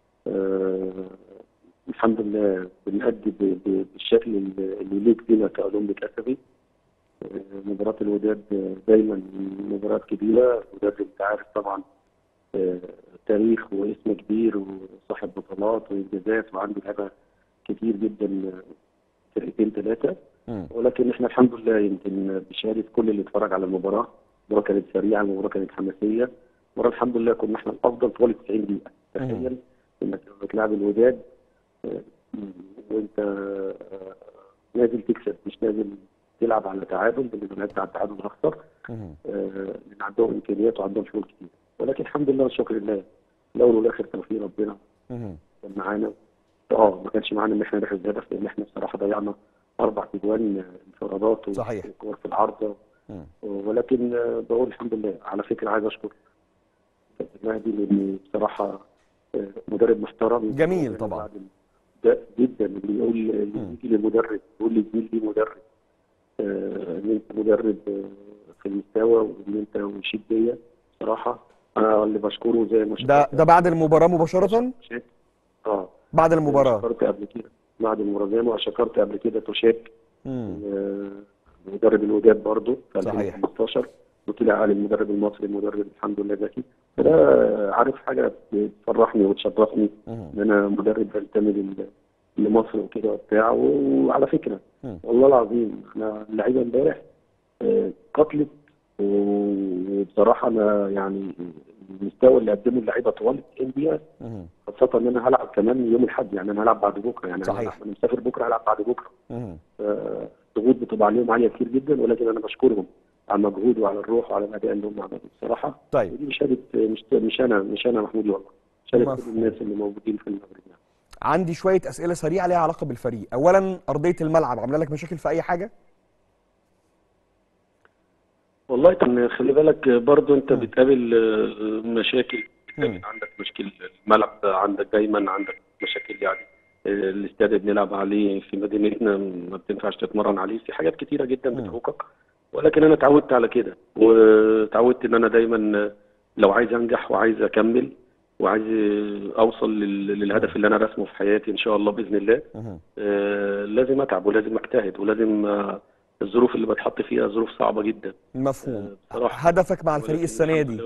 الحمد لله بنأدي بالشكل اللي يليق بينا كأولمبيك اسفي. مباراه الوداد دايما مباريات كبيره، الوداد انت عارف طبعا تاريخ واسم كبير وصاحب بطولات وانجازات وعنده لعيبه كتير جدا، فرقتين ثلاثه، ولكن احنا الحمد لله يمكن بشهاده كل اللي اتفرج على المباراه، المباراه كانت سريعه، المباراه كانت حماسيه، المباراه الحمد لله كنا احنا الافضل طوال 90 دقيقه. تخيل انك بتلعب الوداد وانت نازل تكسب، مش نازل تلعب على تعادل، لان لو لعبت على التعادل هخسر، لان عندهم امكانيات وعندهم حلول كتير، ولكن الحمد لله والشكر لله الاول والاخر توفيق ربنا كان معانا. ما كانش معانا ان احنا نحرز الهدف، لان احنا بصراحه ضيعنا 4 اجوان انفرادات وكور في العارضه، ولكن بقول الحمد لله. على فكره عايز اشكر كابتن مهدي، لان بصراحه مدرب محترم جميل طبعا ده جدا، اللي يقول يجي للمدرب يقول لي زميل لي مدرب ان انت مدرب في المستوى وان انت وشيد بيا، بصراحه انا اللي بشكره زي ما شكرت. ده بعد المباراه مباشره؟ بعد المباراه شكرت قبل كده، بعد المباراه زي ما شكرت قبل كده توشاك مدرب الوداد برضه في 2015، وطلع قال المدرب المصري المدرب الحمد لله ذكي. فده عارف حاجه بتفرحني وتشرفني ان انا مدرب بنتمي لمصر وكده وبتاع. وعلى فكره والله العظيم انا اللعيبه امبارح قتلت، وبصراحه انا يعني المستوى اللي قدمه اللعيبه طوال 90 دقيقه، خاصه ان انا هلعب كمان يوم الاحد، يعني انا هلعب بعد بكره، يعني انا مسافر بكره هلعب بعد بكره. الضغوط بتبقى عليهم عاليه كتير جدا، ولكن انا بشكرهم على المجهود وعلى الروح وعلى الاداء اللي هم عملوه بصراحه. طيب دي شهاده مش انا محمود، والله شهاده كل الناس اللي موجودين في المغرب. عندي شويه اسئله سريعه ليها علاقه بالفريق. اولا ارضيه الملعب عامله لك مشاكل في اي حاجه؟ والله كان خلي بالك برضو انت بتقابل مشاكل، عندك مشكل الملعب، عندك دايما عندك مشاكل، يعني الاستاد اللي بنلعب عليه في مدينتنا ما بتنفعش تتمرن عليه، في حاجات كتيره جدا بتعوقك، ولكن انا اتعودت على كده، واتعودت ان انا دايما لو عايز انجح وعايز اكمل وعايز اوصل للهدف اللي انا راسمه في حياتي ان شاء الله باذن الله، لازم اتعب ولازم اجتهد ولازم الظروف اللي بتحط فيها ظروف صعبه جدا. مفهوم. هدفك مع الفريق السنه دي؟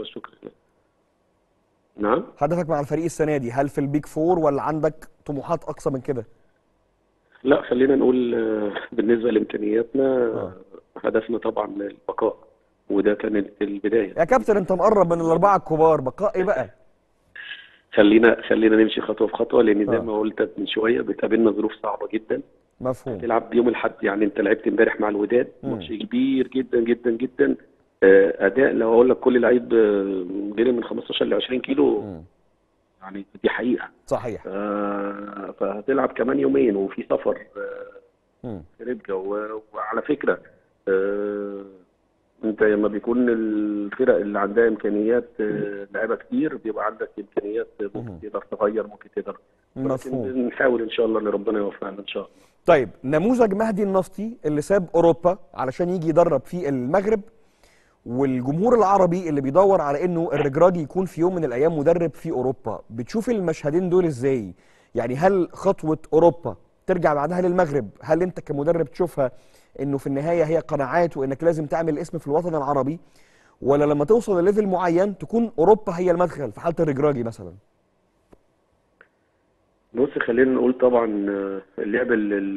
نعم، هدفك مع الفريق السنه دي هل في البيج فور ولا عندك طموحات اقصى من كده؟ لا خلينا نقول بالنسبه لامكانياتنا هدفنا طبعا البقاء، وده كانت البدايه. يا كابتن انت مقرب من الاربعه الكبار، بقاء ايه بقى؟ خلينا نمشي خطوه في خطوه، لان زي اه ما قلت من شويه بتقابلنا ظروف صعبه جدا. مفهوم. هتلعب يوم الاحد، يعني انت لعبت امبارح مع الوداد امم ماتش كبير جدا جدا جدا. اداء لو اقول لك كل لعيب غير من 15 ل 20 كيلو، امم يعني دي حقيقه. صحيح. فهتلعب كمان يومين وفي سفر امم في ربجة. وعلى فكره، آه، انت لما بيكون الفرق اللي عندها امكانيات لعيبه كتير، بيبقى عندك امكانيات ممكن امم تقدر تغير، ممكن تقدر. ولكن مفهوم. بنحاول ان شاء الله ان ربنا يوفقنا ان شاء الله. طيب نموذج مهدي النفطي اللي ساب اوروبا علشان يجي يدرب في المغرب، والجمهور العربي اللي بيدور على انه الرجراجي يكون في يوم من الايام مدرب في اوروبا، بتشوف المشهدين دول ازاي؟ يعني هل خطوة اوروبا ترجع بعدها للمغرب، هل انت كمدرب تشوفها انه في النهاية هي قناعات وانك لازم تعمل اسم في الوطن العربي، ولا لما توصل لليفل معين تكون اوروبا هي المدخل في حالة الرجراجي مثلا؟ بص، خلينا نقول طبعا اللعبه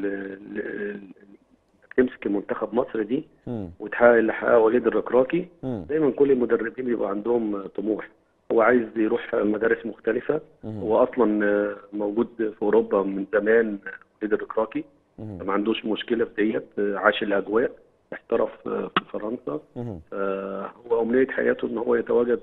انك تمسك المنتخب مصر دي امم وتحقق اللي حققه وليد الركراكي. امم دايما كل المدربين بيبقى عندهم طموح، هو عايز يروح مدارس مختلفه. امم هو اصلا موجود في اوروبا من زمان، وليد الركراكي امم ما عندوش مشكله في ديت. عاش الاجواء، احترف في فرنسا. امم هو امنيه حياته ان هو يتواجد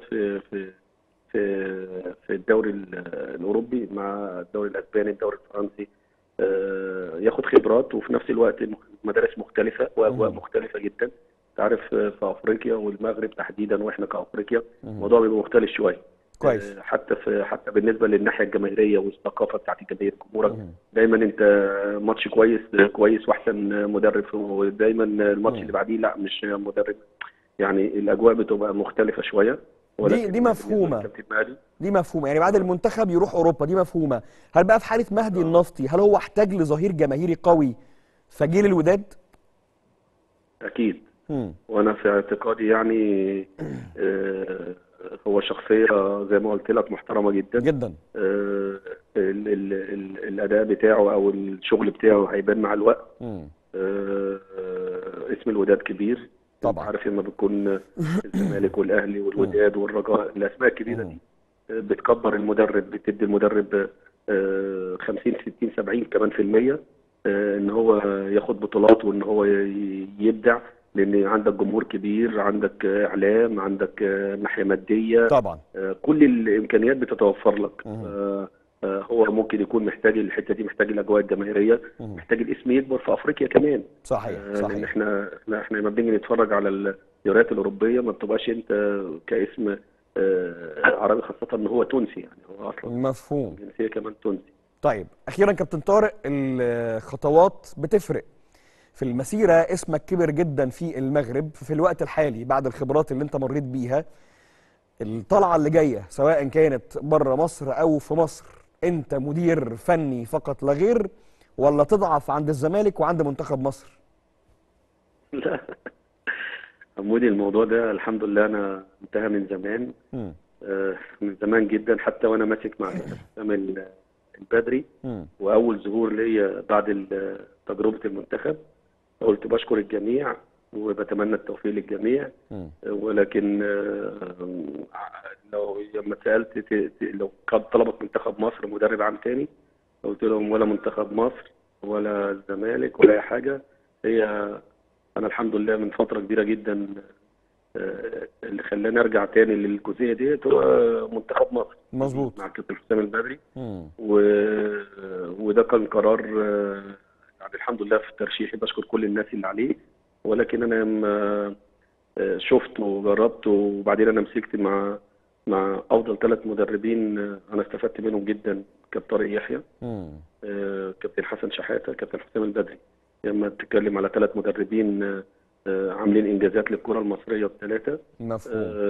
في في الدوري الاوروبي، مع الدوري الاسباني، الدوري الفرنسي. ياخد خبرات، وفي نفس الوقت مدارس مختلفه واجواء امم مختلفه جدا. انت عارف في افريقيا والمغرب تحديدا، واحنا كافريقيا امم الموضوع بيبقى مختلف شويه. كويس. حتى بالنسبه للناحيه الجماهيريه والثقافه بتاعت الجماهير، جمهورك امم دايما انت ماتش كويس كويس واحسن مدرب، ودايما الماتش اللي امم بعديه لا مش مدرب. يعني الاجواء بتبقى مختلفه شويه. دي ولكن بالنسبه مفهومة. لكابتن مالي، دي مفهومه، يعني بعد المنتخب يروح اوروبا، دي مفهومه. هل بقى في حاله مهدي آه، النفطي هل هو احتاج لظهير جماهيري قوي فجيل الوداد؟ اكيد. امم وانا في اعتقادي يعني آه، هو شخصيه زي ما قلت لك محترمه جدا. جدا. آه، الاداء بتاعه او الشغل بتاعه هيبان مع الوقت. امم اسم الوداد كبير. انت طبعا. عارف لما بتكون الزمالك والاهلي امم والوداد والرجاء، الاسماء الكبيره امم دي بتكبر المدرب، بتدي المدرب 50 60 70 كمان في المية، ان هو ياخد بطولات وان هو يبدع. لان عندك جمهور كبير، عندك اعلام، عندك ناحيه ماديه، طبعا. كل الامكانيات بتتوفر لك. امم هو ممكن يكون محتاج الحته دي، محتاج الاجواء الجماهيريه، امم محتاج الاسم يكبر في افريقيا كمان. صحيح لان صحيح. احنا لما بنيجي نتفرج على الدوريات الاوروبيه ما بتبقاش انت كاسم عربي، خاصه ان هو تونسي، يعني هو اصلا مفهوم. الجنسيه كمان تونسي. طيب اخيرا كابتن طارق، الخطوات بتفرق في المسيره، اسمك كبر جدا في المغرب في الوقت الحالي بعد الخبرات اللي انت مريت بيها. الطلعه اللي جايه سواء كانت بره مصر او في مصر، انت مدير فني فقط لا غير، ولا تضعف عند الزمالك وعند منتخب مصر؟ لا، عمودي الموضوع ده الحمد لله انا انتهى من زمان. امم من زمان جدا، حتى وانا ماسك مع كابتن حسام البدري. امم واول ظهور ليا بعد تجربه المنتخب، قلت بشكر الجميع وبتمنى التوفيق للجميع. امم ولكن لو لما سالت لو كان طلبت منتخب مصر مدرب عام تاني، قلت لهم ولا منتخب مصر ولا الزمالك ولا اي حاجه. هي انا الحمد لله من فتره كبيره جدا اللي خلاني ارجع تاني للجزئيه ديت هو منتخب مصر مظبوط. مع كابتن حسام البدري. امم و... وده كان قرار يعني الحمد لله في ترشيحي، بشكر كل الناس اللي عليه. ولكن انا لما شفت وجربت، وبعدين انا مسكت مع افضل 3 مدربين انا استفدت منهم جدا. كابتن طارق يحيى، امم كابتن حسن شحاته، كابتن حسام البدري. لما تتكلم على 3 مدربين عاملين انجازات للكره المصريه الثلاثه. مفهوم.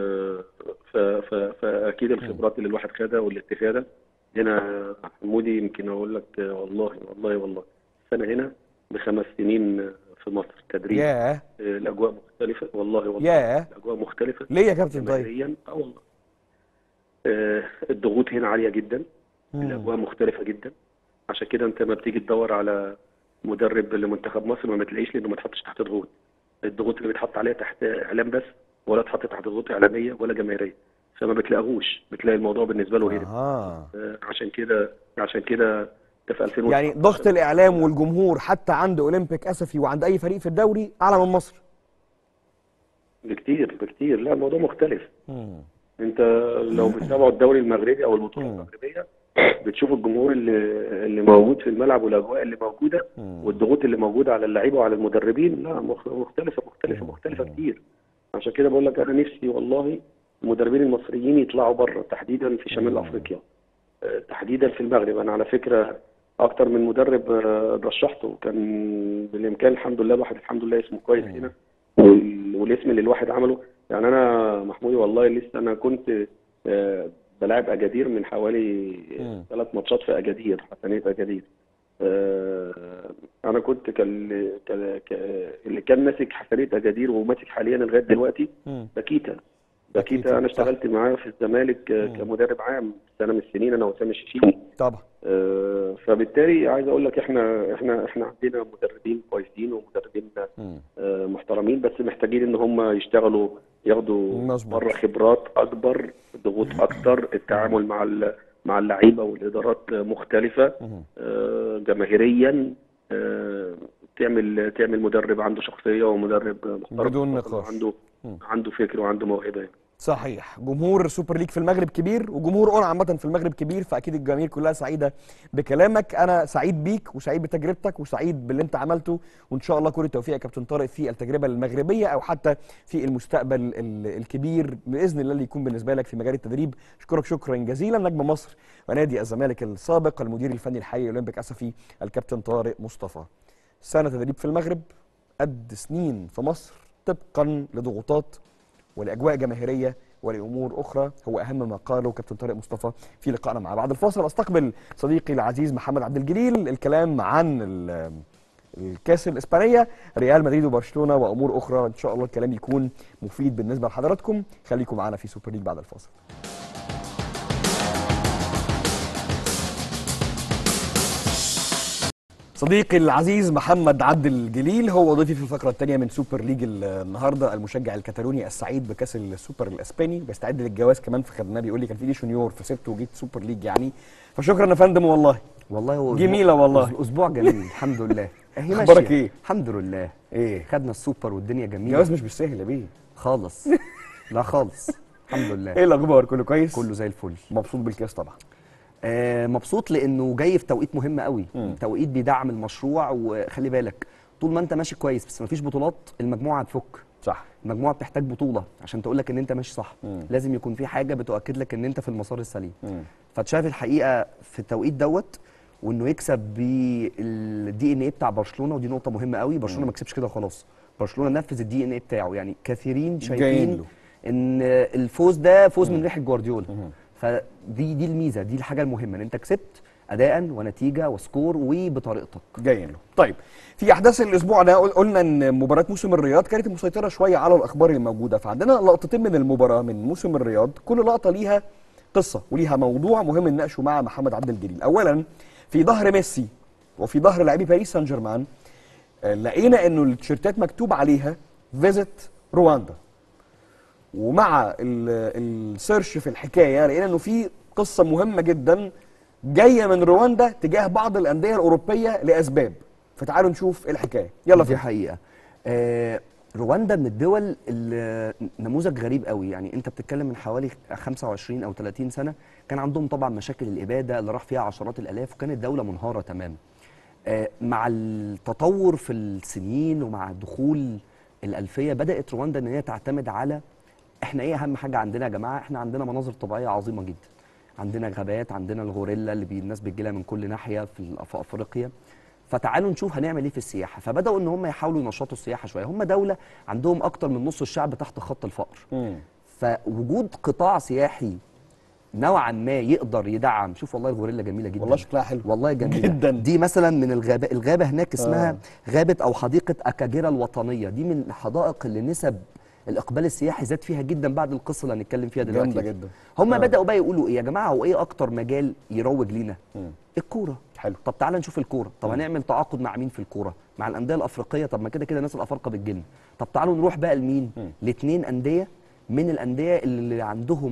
فاكيد امم الخبرات اللي الواحد خدها والاستفاده هنا. حمودي يمكن اقول لك والله والله والله السنه هنا ب5 سنين في مصر تدريب. ياه. الاجواء مختلفه، والله والله ياه. الاجواء مختلفه ليه يا كابتن طيب؟ جماهيريا. والله الضغوط هنا عاليه جدا، امم الاجواء مختلفه جدا. عشان كده انت ما بتيجي تدور على مدرب لمنتخب مصر ما بتلاقيش، لانه ما تحطش تحت ضغوط. الضغوط اللي بيتحط عليها تحت اعلام بس، ولا تحط تحت ضغوط اعلاميه ولا جماهيريه. فما بتلاقيهوش، بتلاقي الموضوع بالنسبه له هرب. عشان كده ده في 2019 يعني ضغط الاعلام والجمهور حتى عند اولمبيك اسفي وعند اي فريق في الدوري اعلى من مصر. بكتير. لا الموضوع مختلف. انت لو بتتابع الدوري المغربي او البطوله المغربيه بتشوف الجمهور اللي موجود في الملعب والاجواء اللي موجوده والضغوط اللي موجوده على اللعيبه وعلى المدربين، لا مختلفه كتير. عشان كده بقول لك انا نفسي والله المدربين المصريين يطلعوا بره، تحديدا في شمال افريقيا، تحديدا في المغرب. انا على فكره اكتر من مدرب رشحته، كان بالامكان الحمد لله الواحد الحمد لله اسمه كويس هنا، والاسم اللي الواحد عمله. يعني انا محمودي والله لسه انا كنت بلعب اجادير من حوالي 3 ماتشات في اجادير، حسنيه اجادير. انا كنت اللي كان ماسك حسنيه اجادير وماسك حاليا لغايه دلوقتي باكيتا. انا اشتغلت معاه في الزمالك كمدرب عام سنه من السنين، انا وسام الشيشي طبعا. فبالتالي عايز اقول لك احنا عندنا مدربين كويسين ومدربين محترمين، بس محتاجين ان هم يشتغلوا، ياخدوا بره خبرات اكبر، ضغوط اكتر، التعامل مع اللعيبه والادارات مختلفه، جماهيريا، تعمل مدرب عنده شخصيه ومدرب محترم بدون نقاش، عنده فكر وعنده موهبه. صحيح. جمهور سوبر ليج في المغرب كبير، وجمهور اون عامه في المغرب كبير، فاكيد الجماهير كلها سعيده بكلامك. انا سعيد بيك وسعيد بتجربتك وسعيد باللي انت عملته، وان شاء الله كل التوفيق يا كابتن طارق في التجربه المغربيه او حتى في المستقبل الكبير باذن الله اللي يكون بالنسبه لك في مجال التدريب. اشكرك شكرا جزيلا نجم مصر ونادي الزمالك السابق المدير الفني الحالي لاولمبيك اسفي الكابتن طارق مصطفى. سنه تدريب في المغرب قد سنين في مصر طبقا لضغوطات ولاجواء جماهيريه ولامور اخرى، هو اهم ما قاله كابتن طارق مصطفى في لقائنا معه. بعد الفاصل استقبل صديقي العزيز محمد عبد الجليل الكلام عن الكاس الاسبانيه، ريال مدريد وبرشلونه وامور اخرى، ان شاء الله الكلام يكون مفيد بالنسبه لحضراتكم. خليكم معنا في سوبر ليج بعد الفاصل. صديقي العزيز محمد عبد الجليل هو ضيفي في الفقره الثانيه من سوبر ليج النهارده، المشجع الكتالوني السعيد بكاس السوبر الاسباني، بيستعد للجواز كمان في خدناه، بيقول لي كان في دي شونيور فسبت وجيت سوبر ليج يعني، فشكرا يا فندم. والله هو جميله والله، اسبوع جميل الحمد لله. اخبارك ايه؟ الحمد لله. ايه خدنا السوبر والدنيا جميله. الجواز مش بالسهل يا بيه خالص. لا خالص. الحمد لله. ايه الاخبار؟ كله كويس؟ كله زي الفل. مبسوط بالكاس طبعا؟ مبسوط لانه جاي في توقيت مهم قوي، توقيت بيدعم المشروع. وخلي بالك طول ما انت ماشي كويس بس مفيش بطولات المجموعه هتفك. صح. المجموعه بتحتاج بطوله عشان تقول لك ان انت ماشي صح. لازم يكون في حاجه بتؤكد لك ان انت في المسار السليم. فتشاف الحقيقه في التوقيت دوت، وانه يكسب بالدي ان اي بتاع برشلونه، ودي نقطه مهمه قوي. برشلونه ما كسبش كده خلاص، برشلونه نفذ الدي ان اي بتاعه. يعني كثيرين شايفين ان الفوز ده فوز من ريحه جوارديولا. فدي الميزه، دي الحاجه المهمه، ان انت كسبت اداء ونتيجه وسكور وبطريقتك. جاي له. طيب في احداث الاسبوع ده قلنا ان مباراه موسم الرياض كانت مسيطره شويه على الاخبار الموجوده، فعندنا لقطتين من المباراه من موسم الرياض، كل لقطه ليها قصه وليها موضوع مهم نناقشه مع محمد عبد الجليل. اولا في ظهر ميسي وفي ظهر لاعبي باريس سان جيرمان لقينا انه التيشيرتات مكتوب عليها فيزيت رواندا، ومع السيرش في الحكايه لقينا انه في قصه مهمه جدا جايه من رواندا تجاه بعض الانديه الاوروبيه لاسباب، فتعالوا نشوف ايه الحكايه. يلا. دي حقيقه. رواندا من الدول نموذج غريب قوي. يعني انت بتتكلم من حوالي 25 او 30 سنه كان عندهم طبعا مشاكل الاباده اللي راح فيها عشرات الالاف، وكانت دوله منهاره تماما. مع التطور في السنين ومع دخول الالفيه بدات رواندا ان هي تعتمد على احنا ايه اهم حاجه عندنا يا جماعه؟ احنا عندنا مناظر طبيعيه عظيمه جدا، عندنا غابات، عندنا الغوريلا اللي الناس بتجي لها من كل ناحيه في افريقيا. فتعالوا نشوف هنعمل ايه في السياحه. فبداوا ان هم يحاولوا ينشطوا السياحه شويه. هم دوله عندهم اكتر من نص الشعب تحت خط الفقر. فوجود قطاع سياحي نوعا ما يقدر يدعم. شوف والله الغوريلا جميله جدا، والله شكلها حلو والله جميله جدا. دي مثلا من الغابه هناك اسمها غابه او حديقه اكاجيرا الوطنيه. دي من الحدائق اللي نسب الاقبال السياحي زاد فيها جدا بعد القصه اللي هنتكلم فيها دلوقتي. جامده جدا. هم بداوا بقى يقولوا ايه يا جماعه، هو ايه اكتر مجال يروج لينا؟ الكوره. حلو. طب تعالى نشوف الكوره. طب هنعمل تعاقد مع مين في الكوره؟ مع الانديه الافريقيه. طب ما كده كده الناس الافارقه بتجيلنا. طب تعالوا نروح بقى لمين؟ لاثنين انديه من الانديه اللي عندهم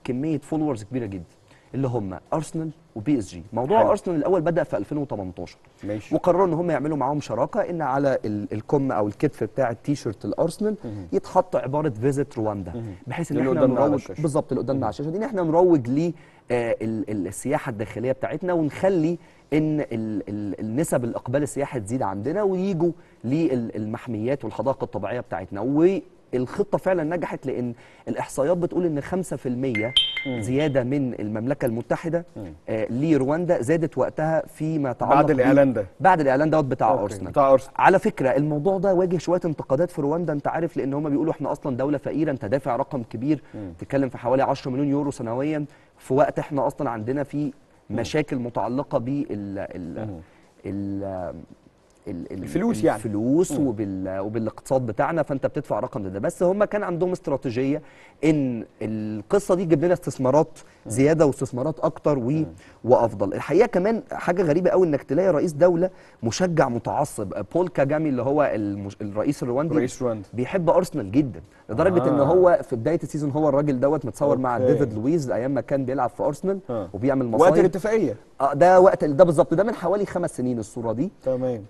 كميه فولورز كبيره جدا اللي هم ارسنال وبي اس جي. موضوع حلو. ارسنال الاول بدا في 2018 ماشي. وقرروا ان هم يعملوا معاهم شراكه ان على الكم او الكتف بتاع التيشيرت الارسنال يتحط عباره فيزيت رواندا، بحيث ان اللي احنا قدامنا على نروج الشاشة. بالظبط اللي قدامنا على الشاشه دي، ان احنا نروج ل السياحه الداخليه بتاعتنا، ونخلي ان النسب الاقبال السياحي تزيد عندنا، ويجوا للمحميات والحدائق الطبيعيه بتاعتنا. والخطه فعلا نجحت، لان الاحصائيات بتقول ان 5% زياده من المملكه المتحده لرواندا زادت وقتها فيما يتعلق بعد الاعلان ده. بعد الاعلان دوت بتاع أوكي، ارسنال. بتاع أرسنال. على فكره الموضوع ده واجه شويه انتقادات في رواندا، انت عارف، لان هم بيقولوا احنا اصلا دوله فقيره، انت دافع رقم كبير، تتكلم في حوالي 10 مليون يورو سنويا، في وقت احنا اصلا عندنا في مشاكل متعلقه الفلوس يعني. الفلوس وبالاقتصاد بتاعنا، فانت بتدفع رقم ده. بس هم كان عندهم استراتيجيه ان القصه دي تجيب لنا استثمارات زياده واستثمارات اكتر وافضل. الحقيقه كمان حاجه غريبه قوي انك تلاقي رئيس دوله مشجع متعصب، بول كاجامي اللي هو الرئيس الرواندي، رئيس رواندا، بيحب ارسنال جدا، لدرجه ان هو في بدايه السيزون هو الراجل دوت متصور مع ديفيد لويز ايام ما كان بيلعب في ارسنال وبيعمل مصايب. وقت الاتفاقيه. ده وقت ده بالظبط، ده من حوالي 5 سنين الصوره دي. تمام.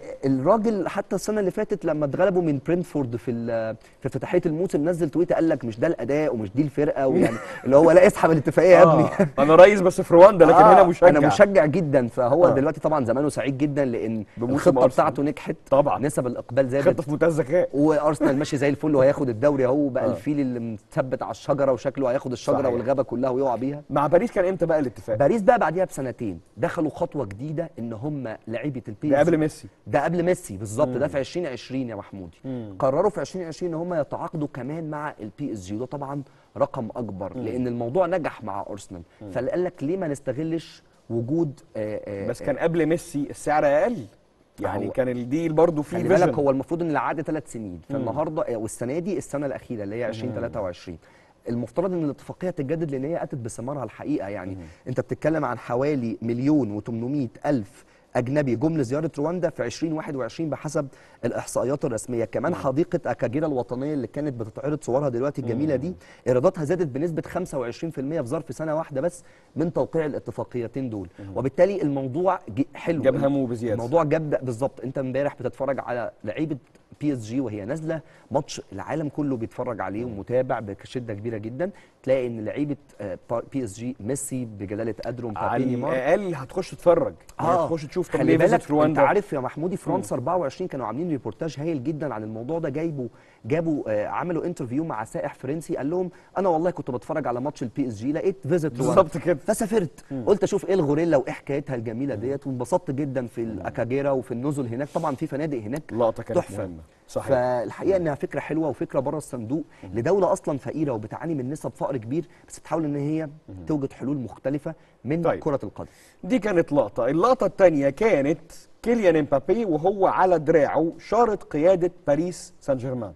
الراجل حتى السنه اللي فاتت لما اتغلبوا من برينتفورد في افتتاحيه الموسم، نزل تويته قال لك مش ده الاداء ومش دي الفرقه، ويعني اللي هو لا اسحب الاتفاقيه يا ابني. انا رئيس بس في رواندا، لكن هنا مشجع. انا مشجع جدا. فهو دلوقتي طبعا زمانه سعيد جدا، لان الخطه بتاعته نجحت طبعا، نسب الاقبال زادت، خطه في منتهى الذكاء، وارسنال ماشي زي الفل وهياخد الدوري اهو، بقى الفيل اللي مثبت على الشجره وشكله هياخد الشجره صحيح. والغابه كلها ويقع بيها. مع باريس كان امتى بقى الاتفاق؟ باريس بقى بعديها بسنتين دخلوا خطوه جديده، ان هم لعيبه البي ده قبل ميسي. ده قبل ميسي بالظبط، ده في 2020 يا محمودي. قرروا في 2020 ان هم يتعاقدوا كمان مع البي اس جي، وده طبعا رقم اكبر لان الموضوع نجح مع ارسنال. فقال لك ليه ما نستغلش وجود بس كان قبل ميسي السعر اقل، يعني كان الديل برضه فيه خلي بالك هو المفروض ان العقد 3 سنين، فالنهارده والسنه دي السنه الاخيره اللي هي 2023 المفترض ان الاتفاقيه تتجدد، لان هي اتت بثمارها الحقيقه. يعني انت بتتكلم عن حوالي 1,800,000 اجنبي جم لزياره رواندا في 2021 بحسب الاحصائيات الرسميه. كمان حديقه اكاجيرا الوطنيه اللي كانت بتتعرض صورها دلوقتي الجميله دي، ايراداتها زادت بنسبه 25% في ظرف سنه واحده بس من توقيع الاتفاقيتين دول. وبالتالي الموضوع حلو، جاب همه بزياده. الموضوع جاب بالظبط. انت امبارح بتتفرج على لعيبه بي اس جي وهي نازله ماتش العالم كله بيتفرج عليه ومتابع بشده كبيره جدا، تلاقي ان لعيبه بي اس جي ميسي بجلاله قدره مبابي نيمار على الاقل هتخش تتفرج، هتخش تشوف. طب خلي ليه بالك في رواندا؟ انت عارف يا محمودي فرنسا 24 كانوا عاملين ريبورتاج هايل جدا عن الموضوع ده، جابوا عملوا انترفيو مع سائح فرنسي، قال لهم انا والله كنت بتفرج على ماتش البي اس جي لقيت فيزيت رواندا بالظبط كده، فسافرت قلت اشوف ايه الغوريلا وايه حكايتها الجميله ديت، وانبسطت جدا في الاكاجيرا وفي النزل هناك. طبعا في فنادق هناك لقطه كانت تحفه مهمه. صحيح. فالحقيقه انها فكره حلوه وفكره بره الصندوق لدوله اصلا فقيره وبتعاني من نسب فقر كبير، بس بتحاول ان هي توجد حلول مختلفه من كره القدم. دي كانت لقطه. اللقطه الثانيه كانت كيليان امبابي وهو على دراعه شارة قياده باريس سان جيرمان،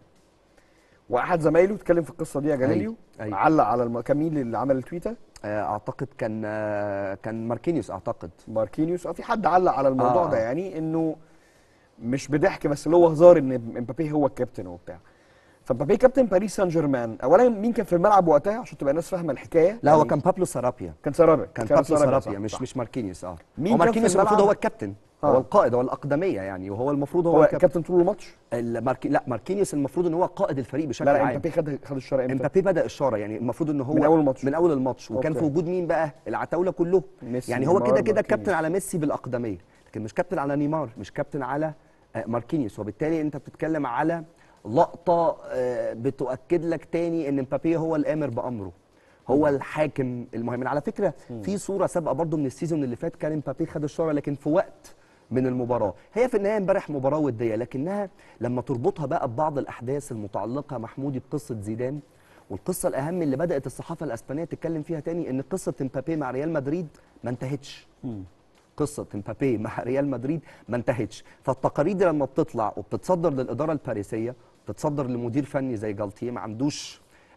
واحد زمايله اتكلم في القصه دي يا جلاليو. أيوة. علق على كان مين اللي عمل التويته؟ اعتقد كان ماركينيوس. اعتقد ماركينيوس. في حد علق على الموضوع ده، يعني انه مش بضحك بس اللي هو هزار ان امبابي هو الكابتن وبتاع. فامبابي كابتن باريس سان جيرمان، اولا مين كان في الملعب وقتها عشان تبقى الناس فاهمه الحكايه؟ لا هو كان بابلو سارابيا. كان سارابيا. كان بابلو سارابيا مش ماركينيوس. مين هو ماركينيوس المفروض هو الكابتن، هو القائد، هو الاقدميه يعني، وهو المفروض هو الكابتن طول الماتش. لا ماركينيوس المفروض ان هو قائد الفريق بشكل عام. لا امبابي خد الشاره امتى؟ امبابي بدا الشاره، يعني المفروض ان هو من اول الماتش وكان في وجود مين بقى؟ العتاوله كلهم، يعني هو كده كابتن على ميسي بالاقدميه، لكن مش كابتن على نيمار، مش كابتن على ماركينيوس. وبالتالي انت بتتكلم على لقطه بتؤكد لك تاني ان مبابي هو الامر بامره، هو الحاكم المهيمن. على فكره في صوره سابقه برضو من السيزون اللي فات كان مبابي خد الشاره، لكن في وقت من المباراه. هي في النهايه امبارح مباراه وديه، لكنها لما تربطها بقى ببعض الاحداث المتعلقه محمودي بقصه زيدان، والقصه الاهم اللي بدات الصحافه الاسبانيه تتكلم فيها تاني ان قصه مبابي مع ريال مدريد ما انتهتش. قصه مبابي مع ريال مدريد ما انتهتش. فالتقارير دي لما بتطلع وبتتصدر للاداره الباريسيه، بتتصدر لمدير فني زي جالتيه ما عندوش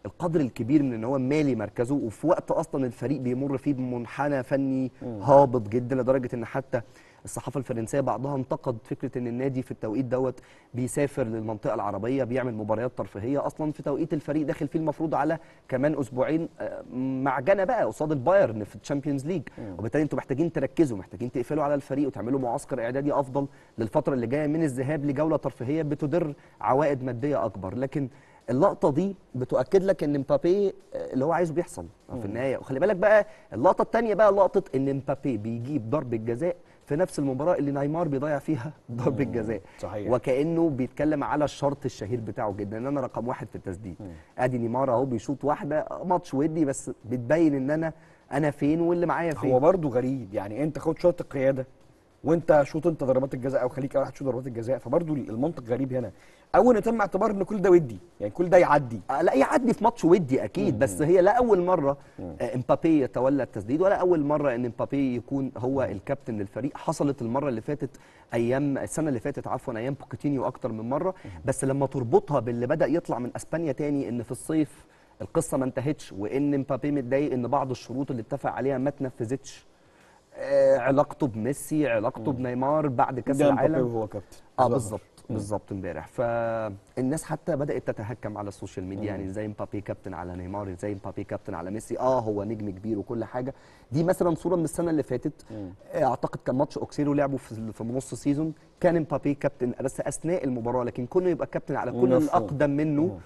القدر الكبير من ان هو مالي مركزه، وفي وقت اصلا الفريق بيمر فيه بمنحنى فني هابط جدا، لدرجه ان حتى الصحافه الفرنسيه بعضها انتقد فكره ان النادي في التوقيت دوت بيسافر للمنطقه العربيه بيعمل مباريات ترفيهيه اصلا في توقيت الفريق داخل فيه المفروض على كمان اسبوعين معجنه بقى قصاد البايرن في الشامبيونز ليج، وبالتالي انتوا محتاجين تركزوا، محتاجين تقفلوا على الفريق وتعملوا معسكر اعدادي افضل للفتره اللي جايه من الذهاب لجوله ترفيهيه بتدر عوائد ماديه اكبر. لكن اللقطه دي بتؤكد لك ان مبابي اللي هو عايزه بيحصل في النهايه. وخلي بالك بقى اللقطه الثانيه بقى، لقطه ان مبابي بيجيب ضربه جزاء في نفس المباراه اللي نيمار بيضيع فيها ضربه جزاء، صحيح. وكانه بيتكلم على الشرط الشهير بتاعه جدا ان انا رقم واحد في التسديد. ادي نيمار اهو بيشوط واحده ماتش ودي بس بتبين ان انا فين واللي معايا فين. هو برضه غريب، يعني انت خد شوط القياده وانت شوط انت ضربات الجزاء، او خليك اول واحد شوط ضربات الجزاء، فبرضه المنطق غريب هنا. اول تم اعتبار ان كل ده ودي، يعني كل ده يعدي. لا يعدي في ماتش ودي اكيد، بس هي لا اول مره امبابي يتولى التسديد، ولا اول مره ان امبابي يكون هو الكابتن للفريق. حصلت المره اللي فاتت السنه اللي فاتت عفوا ايام بوكيتينيو اكتر من مره. بس لما تربطها باللي بدا يطلع من اسبانيا تاني ان في الصيف القصه ما انتهتش، وان امبابي متضايق ان بعض الشروط اللي اتفق عليها ما اتنفذتش، علاقته بميسي، علاقته بنيمار بعد كاس العالم، وهو كابتن بالظبط امبارح. فالناس حتى بدات تتهكم على السوشيال ميديا، يعني زي مبابي كابتن على نيمار، زي مبابي كابتن على ميسي. هو نجم كبير وكل حاجه. دي مثلا صوره من السنه اللي فاتت، اعتقد كان ماتش اوكسيرو لعبه في نص سيزون، كان مبابي كابتن بس اثناء المباراه، لكن كونه يبقى كابتن على كل الاقدم منه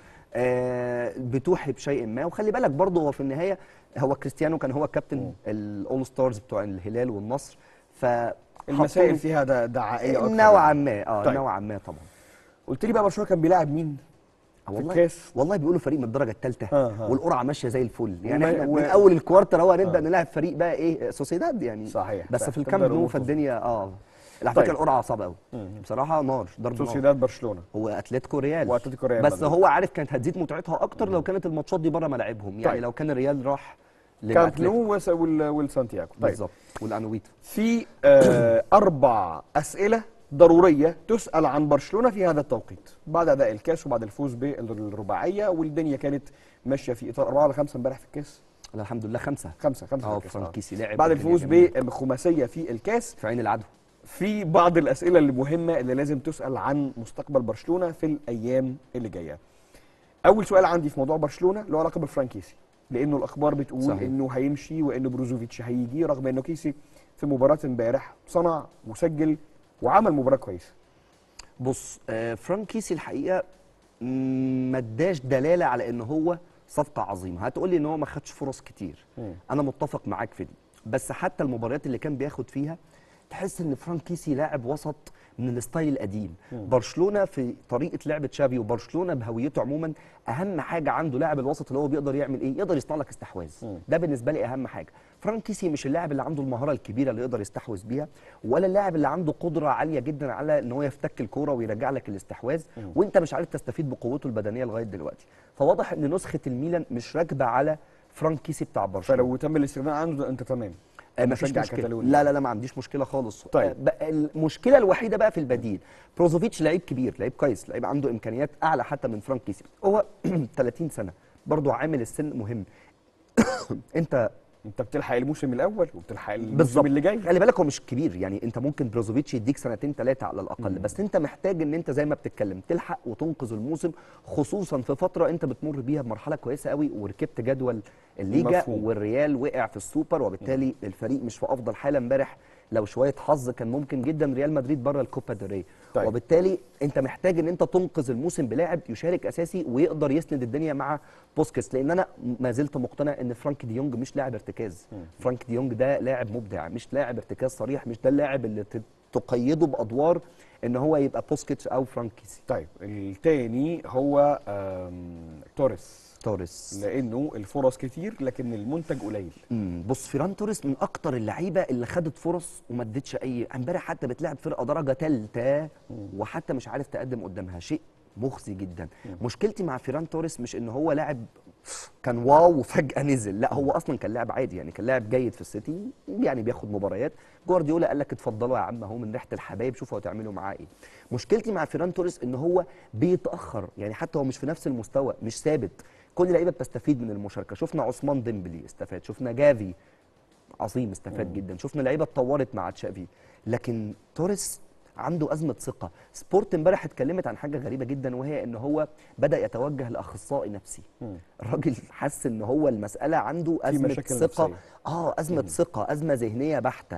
بتوحي بشيء ما. وخلي بالك برضه هو في النهايه هو كريستيانو كان هو كابتن الاول ستارز بتوع الهلال والنصر، المسائل فيها دعائيه اكتر نوعا ما. طيب. نوعا ما طبعا. قلت لي بقى برشلونه كان بيلاعب مين في الكاس؟ والله بيقولوا فريق من الدرجه الثالثه والقرعه ماشيه زي الفل، يعني احنا من اول الكوارتر هو هنبدا نلعب فريق بقى ايه سوسيداد يعني. صحيح. بس في الكامب نو فالدنيا على فكره القرعه صعبه قوي بصراحه، نار ضرب نار. سوسيداد برشلونه هو اتلتيكو ريال بس مدريد. هو عارف كانت هتزيد متعتها اكتر لو كانت الماتشات دي بره ملاعبهم، يعني لو كان الريال راح كامب نو والسانتياغو. طيب. بالظبط والانويتو. في 4 اسئله ضروريه تسال عن برشلونه في هذا التوقيت بعد اداء الكاس وبعد الفوز بالرباعيه، والدنيا كانت ماشيه في اطار 4 ولا 5 امبارح في الكاس. لا الحمد لله 5 فرانكيسي لعب بعد الفوز بخماسيه في الكاس في عين العدو. في بعض الاسئله المهمه اللي لازم تسال عن مستقبل برشلونه في الايام اللي جايه. اول سؤال عندي في موضوع برشلونه له علاقه بفرانكيسي، لانه الاخبار بتقول صحيح. انه هيمشي وانه بروزوفيتش هيجي، رغم انه كيسي في مباراه امبارح صنع وسجل وعمل مباراه كويسه. بص فرانكيسي الحقيقه ما اداش دلاله على ان هو صفقه عظيمه. هتقول لي ان هو ما خدش فرص كتير، انا متفق معاك في دي، بس حتى المباريات اللي كان بياخد فيها تحس ان فرانكيسي لاعب وسط من الستايل القديم. برشلونه في طريقه لعبه تشافي وبرشلونه بهويته عموما اهم حاجه عنده لاعب الوسط اللي هو بيقدر يعمل ايه؟ يقدر يصنع لك استحواذ. ده بالنسبه لي اهم حاجه. فرانكيسي مش اللاعب اللي عنده المهاره الكبيره اللي يقدر يستحوذ بيها، ولا اللاعب اللي عنده قدره عاليه جدا على ان هو يفتك الكوره ويرجع لك الاستحواذ وانت مش عارف تستفيد بقوته البدنيه لغايه دلوقتي. فواضح ان نسخه الميلان مش راكبه على فرانكيسي بتاع برشلونه. فلو تم الاستغناء عنه انت تمام. مفيش مشكله. لا ما عنديش مشكله خالص. طيب. المشكله الوحيده بقى في البديل. بروزوفيتش لعيب كبير، لعيب كويس، لعيب عنده امكانيات اعلى حتى من فرانكيسي. هو 30 سنه برضه عامل السن مهم. انت بتلحق الموسم الاول وبتلحق الموسم اللي جاي. خلي بالك هو مش كبير، يعني انت ممكن بروزوفيتش يديك 2 3 على الاقل. بس انت محتاج ان انت زي ما بتتكلم تلحق وتنقذ الموسم، خصوصا في فتره انت بتمر بيها بمرحله كويسه قوي وركبت جدول الليجا مفهوم. والريال وقع في السوبر، وبالتالي الفريق مش في افضل حاله. امبارح لو شويه حظ كان ممكن جدا ريال مدريد بره الكوبا ديل ري. طيب. وبالتالي انت محتاج ان انت تنقذ الموسم بلاعب يشارك اساسي ويقدر يسند الدنيا مع بوسكيتس، لان انا ما زلت مقتنع ان فرانك دي يونج مش لاعب ارتكاز. فرانك دي يونج ده لاعب مبدع، مش لاعب ارتكاز صريح، مش ده اللاعب اللي تقيده بادوار ان هو يبقى بوسكيتس او فرانكيسي. طيب الثاني هو توريس، لانه الفرص كتير لكن المنتج قليل. بص فيران توريس من اكتر اللعيبه اللي خدت فرص وما ادتش اي. امبارح حتى بتلعب فرقه درجه ثالثه وحتى مش عارف تقدم قدامها، شيء مخزي جدا. مشكلتي مع فيران توريس مش ان هو لاعب كان واو وفجاه نزل، لا هو اصلا كان لاعب عادي، يعني كان لاعب جيد في السيتي، يعني بياخد مباريات. جوارديولا قال لك اتفضلوا يا عم اهو من ريحه الحبايب، شوفوا هتعملوا معاه ايه. مشكلتي مع فيران توريس ان هو بيتاخر، يعني حتى هو مش في نفس المستوى، مش ثابت. كل اللعيبه بتستفيد من المشاركه. شفنا عثمان ديمبلي استفاد، شفنا جافي عظيم استفاد جدا، شفنا لعيبه اتطورت مع تشافي. لكن توريس عنده ازمه ثقه. سبورت امبارح اتكلمت عن حاجه غريبه جدا، وهي ان هو بدا يتوجه لاخصائي نفسي. الراجل حس ان هو المساله عنده ازمه ثقه، ازمه ثقه، ازمه ذهنيه بحته.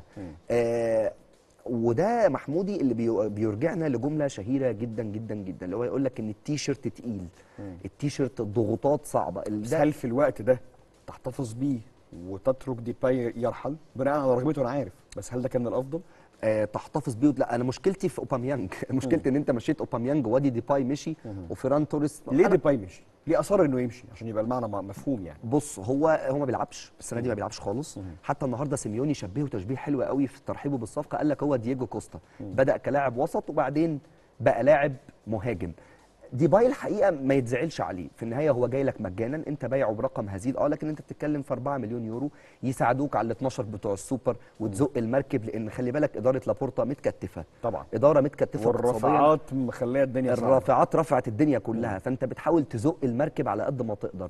وده محمودي اللي بيرجعنا لجمله شهيره جدا جدا جدا، اللي هو يقول لك ان التيشيرت تقيل، التيشيرت الضغوطات صعبه. بس هل في الوقت ده تحتفظ بيه وتترك ديباي يرحل بناء على رغبته؟ انا عارف، بس هل ده كان الافضل؟ تحتفظ بيه. لا، انا مشكلتي في اوباميانج. مشكلتي ان انت مشيت اوباميانج وادي ديباي مشي وفيران توريس. ليه ديباي مشي؟ ليه اصر انه يمشي؟ عشان يبقى المعنى مفهوم يعني. بص، هو ما بيلعبش السنه دي، ما بيلعبش خالص. حتى النهارده سيميوني شبهه تشبيه حلو قوي في ترحيبه بالصفقه، قال لك هو دييجو كوستا. بدا كلاعب وسط وبعدين بقى لاعب مهاجم. ديباي الحقيقه ما يتزعلش عليه، في النهايه هو جاي لك مجانا، انت بايعه برقم هزيل، لكن انت بتتكلم في 4 مليون يورو يساعدوك على ال 12 بتوع السوبر وتزق المركب، لان خلي بالك اداره لابورتا متكتفه طبعا، اداره متكتفه، والرافعات مخليه الدنيا صعبه، الرافعات رفعت الدنيا كلها. فانت بتحاول تزق المركب على قد ما تقدر.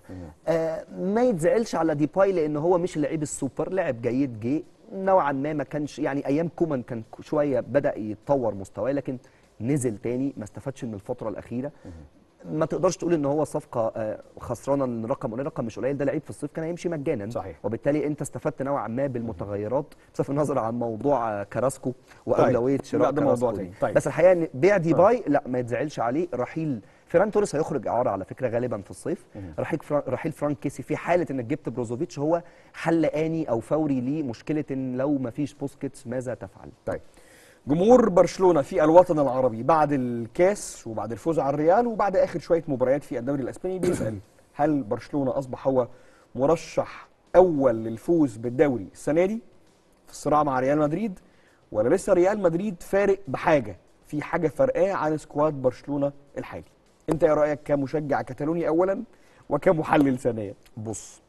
ما يتزعلش على ديباي، لان هو مش لعيب السوبر، لاعب جيد، جه نوعا ما كانش يعني ايام كومان كان شويه بدا يتطور مستواه، لكن نزل تاني، ما استفادش من الفتره الاخيره. ما تقدرش تقول ان هو صفقه خسرانه، ان الرقم مش قليل، ده لعيب في الصيف كان هيمشي مجانا. صحيح. وبالتالي انت استفدت نوعا ما بالمتغيرات، بصرف النظر عن موضوع كراسكو واولويه شراء ده موضوع تاني. طيب. بس الحقيقه ان بيع ديباي لا ما يتزعلش عليه. رحيل فيران توريس هيخرج اعاره على فكره غالبا في الصيف. رحيل فرانك كيسي في حاله انك جبت بروزوفيتش هو حل اني او فوري لمشكله ان لو ما فيش بوسكيتس ماذا تفعل. طيب، جمهور برشلونه في الوطن العربي بعد الكاس وبعد الفوز على الريال وبعد اخر شويه مباريات في الدوري الاسباني بيسال هل برشلونه اصبح هو مرشح اول للفوز بالدوري السنه دي في الصراع مع ريال مدريد، ولا لسه ريال مدريد فارق بحاجه، في حاجه فرقاه عن سكواد برشلونه الحالي؟ انت ايه رايك كمشجع كتالوني اولا وكمحلل ثانيا؟ بص،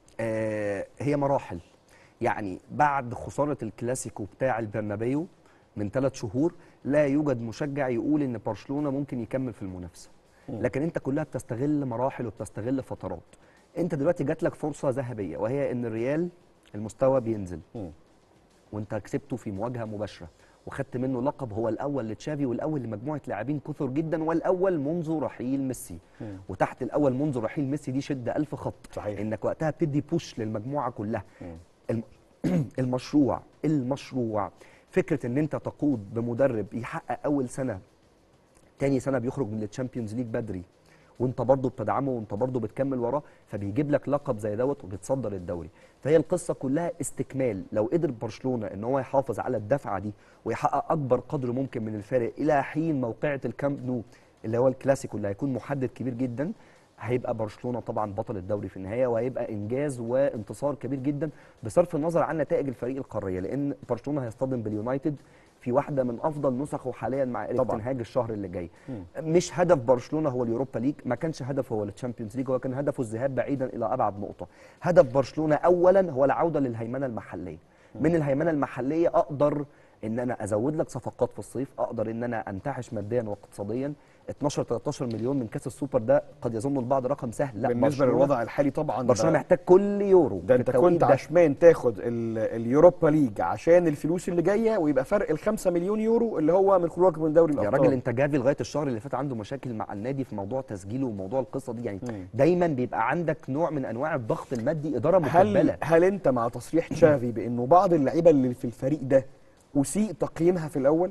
هي مراحل. يعني بعد خساره الكلاسيكو بتاع البرنابيو من 3 شهور لا يوجد مشجع يقول ان برشلونه ممكن يكمل في المنافسه. لكن انت كلها بتستغل مراحل وبتستغل فترات. انت دلوقتي جات لك فرصه ذهبيه، وهي ان الريال المستوى بينزل وانت كسبته في مواجهه مباشره وخدت منه لقب، هو الاول لتشافي والاول لمجموعه لاعبين كثر جدا، والاول منذ رحيل ميسي. وتحت الاول منذ رحيل ميسي دي شد 1000 خط. صحيح. انك وقتها بتدي بوش للمجموعه كلها. المشروع فكره ان انت تقود بمدرب يحقق اول سنه، تاني سنه بيخرج من الشامبيونز ليج بدري، وانت برضه بتدعمه وانت برضه بتكمل وراه، فبيجيب لك لقب زي دوت وبتصدر الدوري. فهي القصه كلها استكمال. لو قدر برشلونه ان هو يحافظ على الدفعه دي ويحقق اكبر قدر ممكن من الفارق الى حين موقعه الكامب نو اللي هو الكلاسيكو اللي هيكون محدد كبير جدا، هيبقى برشلونه طبعا بطل الدوري في النهايه، وهيبقى انجاز وانتصار كبير جدا بصرف النظر عن نتائج الفريق القاريه، لان برشلونه هيصطدم باليونايتد في واحده من افضل نسخه حاليا مع إيريك تين هاج الشهر اللي جاي. مش هدف برشلونه هو اليوروبا ليج، ما كانش هدفه هو الشامبيونز ليج، هو كان هدفه الذهاب بعيدا الى ابعد نقطه. هدف برشلونه اولا هو العوده للهيمنه المحليه. من الهيمنه المحليه اقدر ان انا ازود لك صفقات في الصيف، اقدر ان انا انتعش ماديا واقتصاديا. 12-13 مليون من كاس السوبر ده قد يظن البعض رقم سهل، لا بالنسبه للوضع الحالي طبعا برشلونه محتاج كل يورو. ده انت كنت عشمان تاخد اليوروبا ليج عشان الفلوس اللي جايه، ويبقى فرق ال5 مليون يورو اللي هو من خروجك من دوري الابطال. يا راجل انت جافي لغايه الشهر اللي فات عنده مشاكل مع النادي في موضوع تسجيله وموضوع القصه دي، يعني دايما بيبقى عندك نوع من انواع الضغط المادي، اداره مكبله. هل انت مع تصريح تشافي بانه بعض اللعيبه اللي في الفريق ده اسيء تقييمها في الاول؟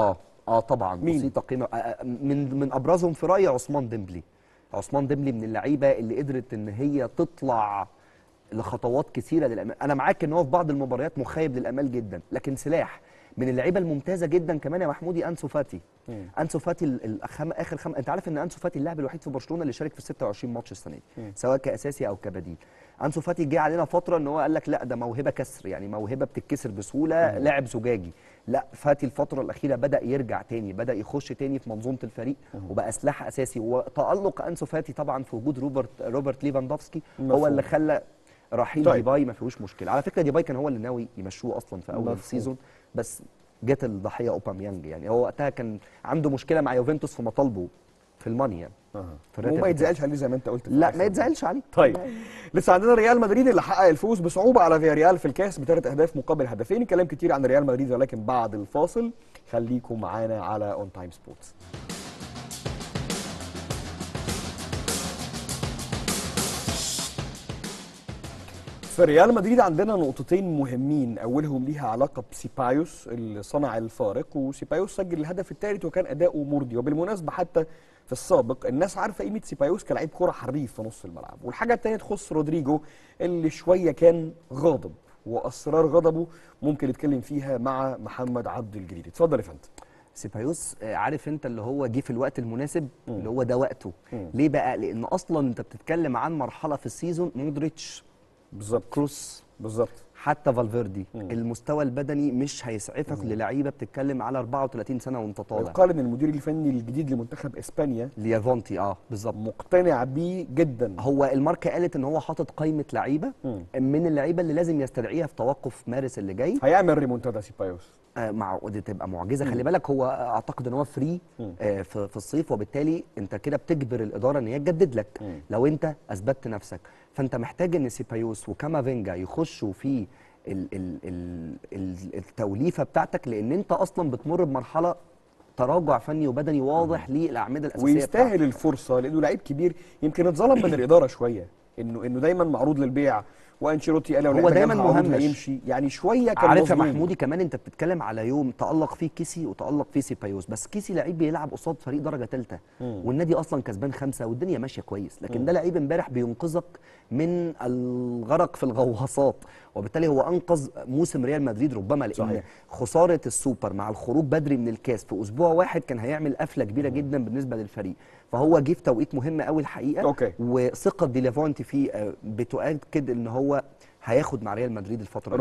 طبعا مين؟ اسيء تقييمها. من ابرزهم في رايي عثمان ديمبلي. عثمان ديمبلي من اللعيبه اللي قدرت ان هي تطلع لخطوات كثيره للامام. انا معاك ان هو في بعض المباريات مخيب للامال جدا، لكن سلاح. من اللعيبه الممتازه جدا كمان يا محمودي انسو فاتي. انسو فاتي انت عارف ان انسو فاتي اللاعب الوحيد في برشلونه اللي شارك في 26 ماتش السنه دي، سواء كاساسي او كبديل. انسو فاتي جه علينا فتره ان هو قال لك لا ده موهبه كسر، يعني موهبه بتتكسر بسهوله، لاعب زجاجي. لا، فاتي الفتره الاخيره بدا يرجع تاني، بدا يخش تاني في منظومه الفريق وبقى سلاح اساسي. وتالق انسو فاتي طبعا في وجود روبرت ليفاندوفسكي هو اللي خلى رحيل ديباي ما فيهوش مشكله. على فكره ديباي كان هو اللي ناوي يمشوه اصلا في اول السيزون، بس جت الضحيه اوباميانج. يعني هو وقتها كان عنده مشكله مع يوفنتوس في مطالبه في الماني يعني. في الراتب وما بتاعه. يتزعلش عليه زي ما انت قلت في لا الآخر. ما يتزعلش عليه. طيب لسه عندنا ريال مدريد اللي حقق الفوز بصعوبه على فياريال في الكاس ب3 اهداف مقابل هدفين. كلام كتير عن ريال مدريد ولكن بعد الفاصل خليكم معانا على اون تايم سبورتس. في ريال مدريد عندنا نقطتين مهمين، اولهم ليها علاقه بسيبايوس اللي صنع الفارق، وسيبايوس سجل الهدف الثالث وكان اداؤه مرضي. وبالمناسبه حتى في السابق الناس عارفه قيمه سيبايوس كلاعب كره حريف في نص الملعب. والحاجه الثانيه تخص رودريجو اللي شويه كان غاضب، واسرار غضبه ممكن نتكلم فيها مع محمد عبد الجليل. اتفضل يا فندم. سيبايوس عارف انت اللي هو جه في الوقت المناسب، اللي هو ده وقته. ليه بقى؟ لان اصلا انت بتتكلم عن مرحله في السيزون مودريتش بالظبط كروس بالظبط حتى فالفيردي المستوى البدني مش هيسعفك للعيبه بتتكلم على 34 سنه وانت طالع. يقال ان المدير الفني الجديد لمنتخب اسبانيا ليافونتي بالظبط مقتنع بيه جدا. هو الماركه قالت ان هو حاطط قائمه لعيبه من اللعيبه اللي لازم يستدعيها في توقف مارس اللي جاي. هيعمل ريمونتادا سيبايوس. دي تبقى معجزه. خلي بالك هو اعتقد ان هو فري في الصيف، وبالتالي انت كده بتجبر الاداره ان هي تجدد لك لو انت اثبتت نفسك. فانت محتاج ان سيبايوس وكامافينجا يخشوا في التوليفه بتاعتك، لان انت اصلا بتمر بمرحله تراجع فني وبدني واضح للاعمده الاساسيه ويستاهل بتاعتك. الفرصه لانه لعيب كبير. يمكن اتظلم من الاداره شويه انه دايما معروض للبيع، وانشيلوتي قال لو هو دايما مهمش مهمش هيمشي، يعني شويه كان عارف يا مظلوم. محمودي كمان انت بتتكلم على يوم تألق فيه كيسي وتألق فيه سيبايوس، بس كيسي لعيب بيلعب قصاد فريق درجه ثالثه والنادي اصلا كسبان 5 والدنيا ماشيه كويس، لكن ده لعيب امبارح بينقذك من الغرق في الغواصات، وبالتالي هو انقذ موسم ريال مدريد ربما، لان صحيح. خساره السوبر مع الخروج بدري من الكاس في اسبوع واحد كان هيعمل قفله كبيره جدا بالنسبه للفريق. فهو جه في توقيت مهم قوي الحقيقه. أوكي. وثقه دي لافونتي فيه بتؤكد ان هو هياخد مع ريال مدريد الفتره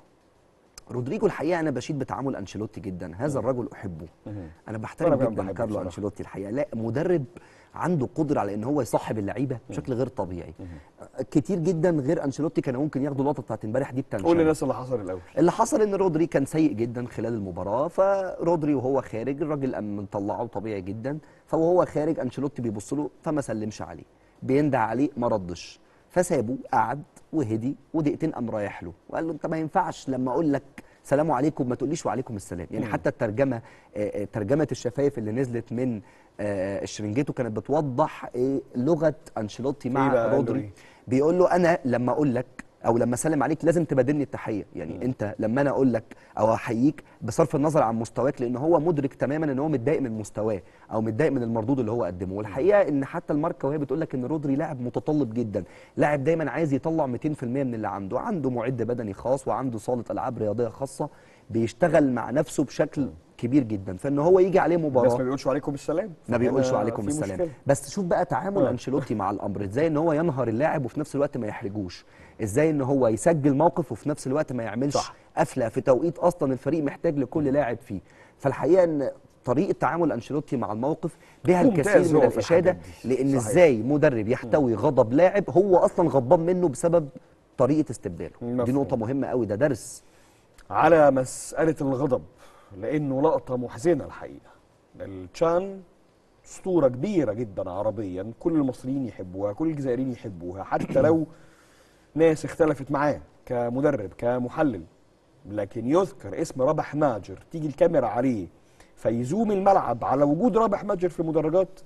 رودريجو الحقيقه انا بشيد بتعامل انشيلوتي جدا. هذا الرجل احبه. انا بحترم جدا كارلو انشيلوتي الحقيقه. لا مدرب عنده قدره على ان هو يصاحب اللعيبه بشكل غير طبيعي. كتير جدا غير انشيلوتي كانوا ممكن ياخدوا اللقطه بتاعت امبارح دي بتنشن. قول للناس اللي حصل الاول. اللي حصل ان رودري كان سيء جدا خلال المباراه، فرودري وهو خارج الراجل قام مطلعه طبيعي جدا، فوهو خارج انشيلوتي بيبص له فما سلمش عليه، بيندع عليه ما ردش، فسابه قعد وهدي ودقيقتين قام رايح له وقال له انت ما ينفعش لما اقول لك سلام عليكم ما تقوليش وعليكم السلام. يعني حتى الترجمه ترجمه الشفايف اللي نزلت من الشرنجيتو كانت بتوضح لغه انشيلوتي مع رودري. بيقول له انا لما اقول لك او لما اسلم عليك لازم تبادلني التحيه، يعني انت لما انا اقول لك او احييك بصرف النظر عن مستواك، لان هو مدرك تماما ان هو متضايق من مستواه او متضايق من المردود اللي هو قدمه. والحقيقه ان حتى الماركه وهي بتقول لك ان رودري لاعب متطلب جدا، لاعب دايما عايز يطلع 200% من اللي عنده معد بدني خاص وعنده صاله العاب رياضيه خاصه، بيشتغل مع نفسه بشكل كبير جدا، فان هو يجي عليه مباراه بس ما بيقولش عليكم السلام، ما بيقولش عليكم السلام مشكلة. بس شوف بقى تعامل انشيلوتي مع الامر ازاي، ان هو ينهر اللاعب وفي نفس الوقت ما يحرجوش، ازاي ان هو يسجل موقف وفي نفس الوقت ما يعملش قفله في توقيت اصلا الفريق محتاج لكل لاعب فيه. فالحقيقه ان طريقه تعامل انشيلوتي مع الموقف بها الكثير من الاشاده، لان ازاي مدرب يحتوي غضب لاعب هو اصلا غضبان منه بسبب طريقه استبداله. دي نقطه مهمه قوي، ده درس على مساله الغضب، لانه لقطه محزنه الحقيقه. التشان اسطوره كبيره جدا عربيا، كل المصريين يحبوها، كل الجزائريين يحبوها، حتى لو ناس اختلفت معاه كمدرب كمحلل، لكن يذكر اسم رابح ماجر، تيجي الكاميرا عليه فيزوم الملعب على وجود رابح ماجر في المدرجات،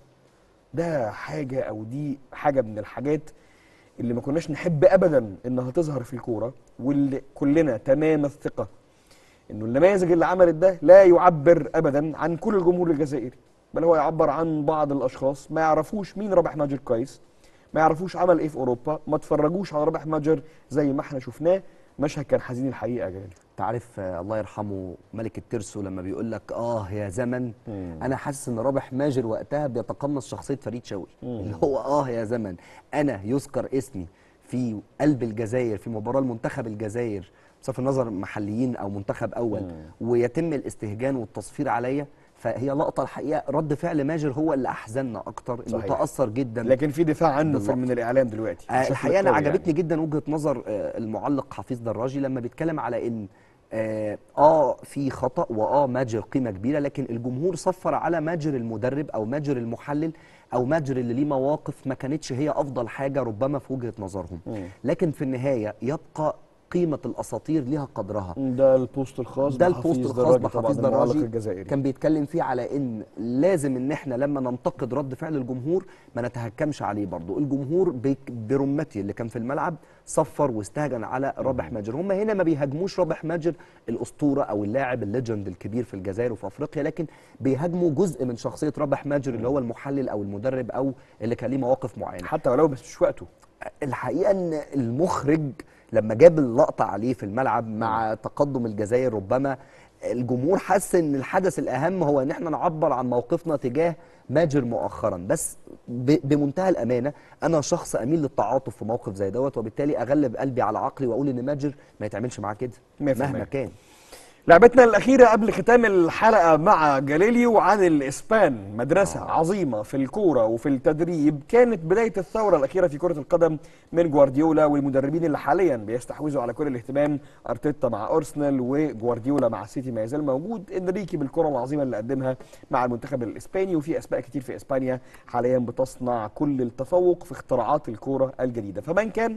ده حاجه او دي حاجه من الحاجات اللي ما كناش نحب ابدا انها تظهر في الكوره، واللي كلنا تمام الثقه انه النماذج اللي عملت ده لا يعبر ابدا عن كل الجمهور الجزائري، بل هو يعبر عن بعض الاشخاص ما يعرفوش مين رابح ماجر كويس، ما يعرفوش عمل ايه في اوروبا، ما اتفرجوش على رابح ماجر زي ما احنا شفناه. مشهد كان حزين الحقيقه يا جلال. تعرف الله يرحمه ملك الترسو لما بيقول لك يا زمن، انا حاسس ان رابح ماجر وقتها بيتقمص شخصيه فريد شوقي، اللي هو يا زمن انا يذكر اسمي في قلب الجزائر في مباراه المنتخب الجزائر بصرف النظر محليين او منتخب اول ويتم الاستهجان والتصفير عليا. فهي لقطه الحقيقه رد فعل ماجر هو اللي احزننا اكتر، انه تاثر جدا، لكن في دفاع عنه من الاعلام دلوقتي. الحقيقه انا عجبتني جدا وجهه نظر المعلق حفيظ دراجي لما بيتكلم على ان في خطأ ماجر قيمة كبيرة، لكن الجمهور صفر على ماجر المدرب او ماجر المحلل او ماجر اللي ليه مواقف ما كانتش هي افضل حاجة ربما في وجهة نظرهم. لكن في النهاية يبقى قيمة الأساطير ليها قدرها. ده البوست الخاص ده البوست الخاص بحفيظ دراجي الجزائري كان بيتكلم فيه على ان لازم ان احنا لما ننتقد رد فعل الجمهور ما نتهكمش عليه برضه. الجمهور برمته اللي كان في الملعب صفر واستهجن على رابح ماجر. هم هنا ما بيهاجموش رابح ماجر الأسطورة او اللاعب الليجند الكبير في الجزائر وفي افريقيا، لكن بيهاجموا جزء من شخصية رابح ماجر اللي هو المحلل او المدرب او اللي كان ليه مواقف معينة حتى ولو بس مش وقته. الحقيقة ان المخرج لما جاب اللقطة عليه في الملعب مع تقدم الجزائر ربما الجمهور حس ان الحدث الاهم هو ان احنا نعبر عن موقفنا تجاه ماجر مؤخرا. بس بمنتهى الامانه انا شخص اميل للتعاطف في موقف زي دوت، وبالتالي اغلب قلبي على عقلي واقول ان ماجر ما يتعملش معاه كده مهما كان. لعبتنا الأخيرة قبل ختام الحلقة مع جاليليو عن الإسبان، مدرسة عظيمة في الكورة وفي التدريب. كانت بداية الثورة الأخيرة في كرة القدم من جوارديولا والمدربين اللي حاليا بيستحوذوا على كل الاهتمام، أرتيتا مع أرسنال وجوارديولا مع السيتي ما يزال موجود، إنريكي بالكرة العظيمة اللي قدمها مع المنتخب الإسباني، وفي أسماء كتير في إسبانيا حاليا بتصنع كل التفوق في اختراعات الكورة الجديدة. فمن كان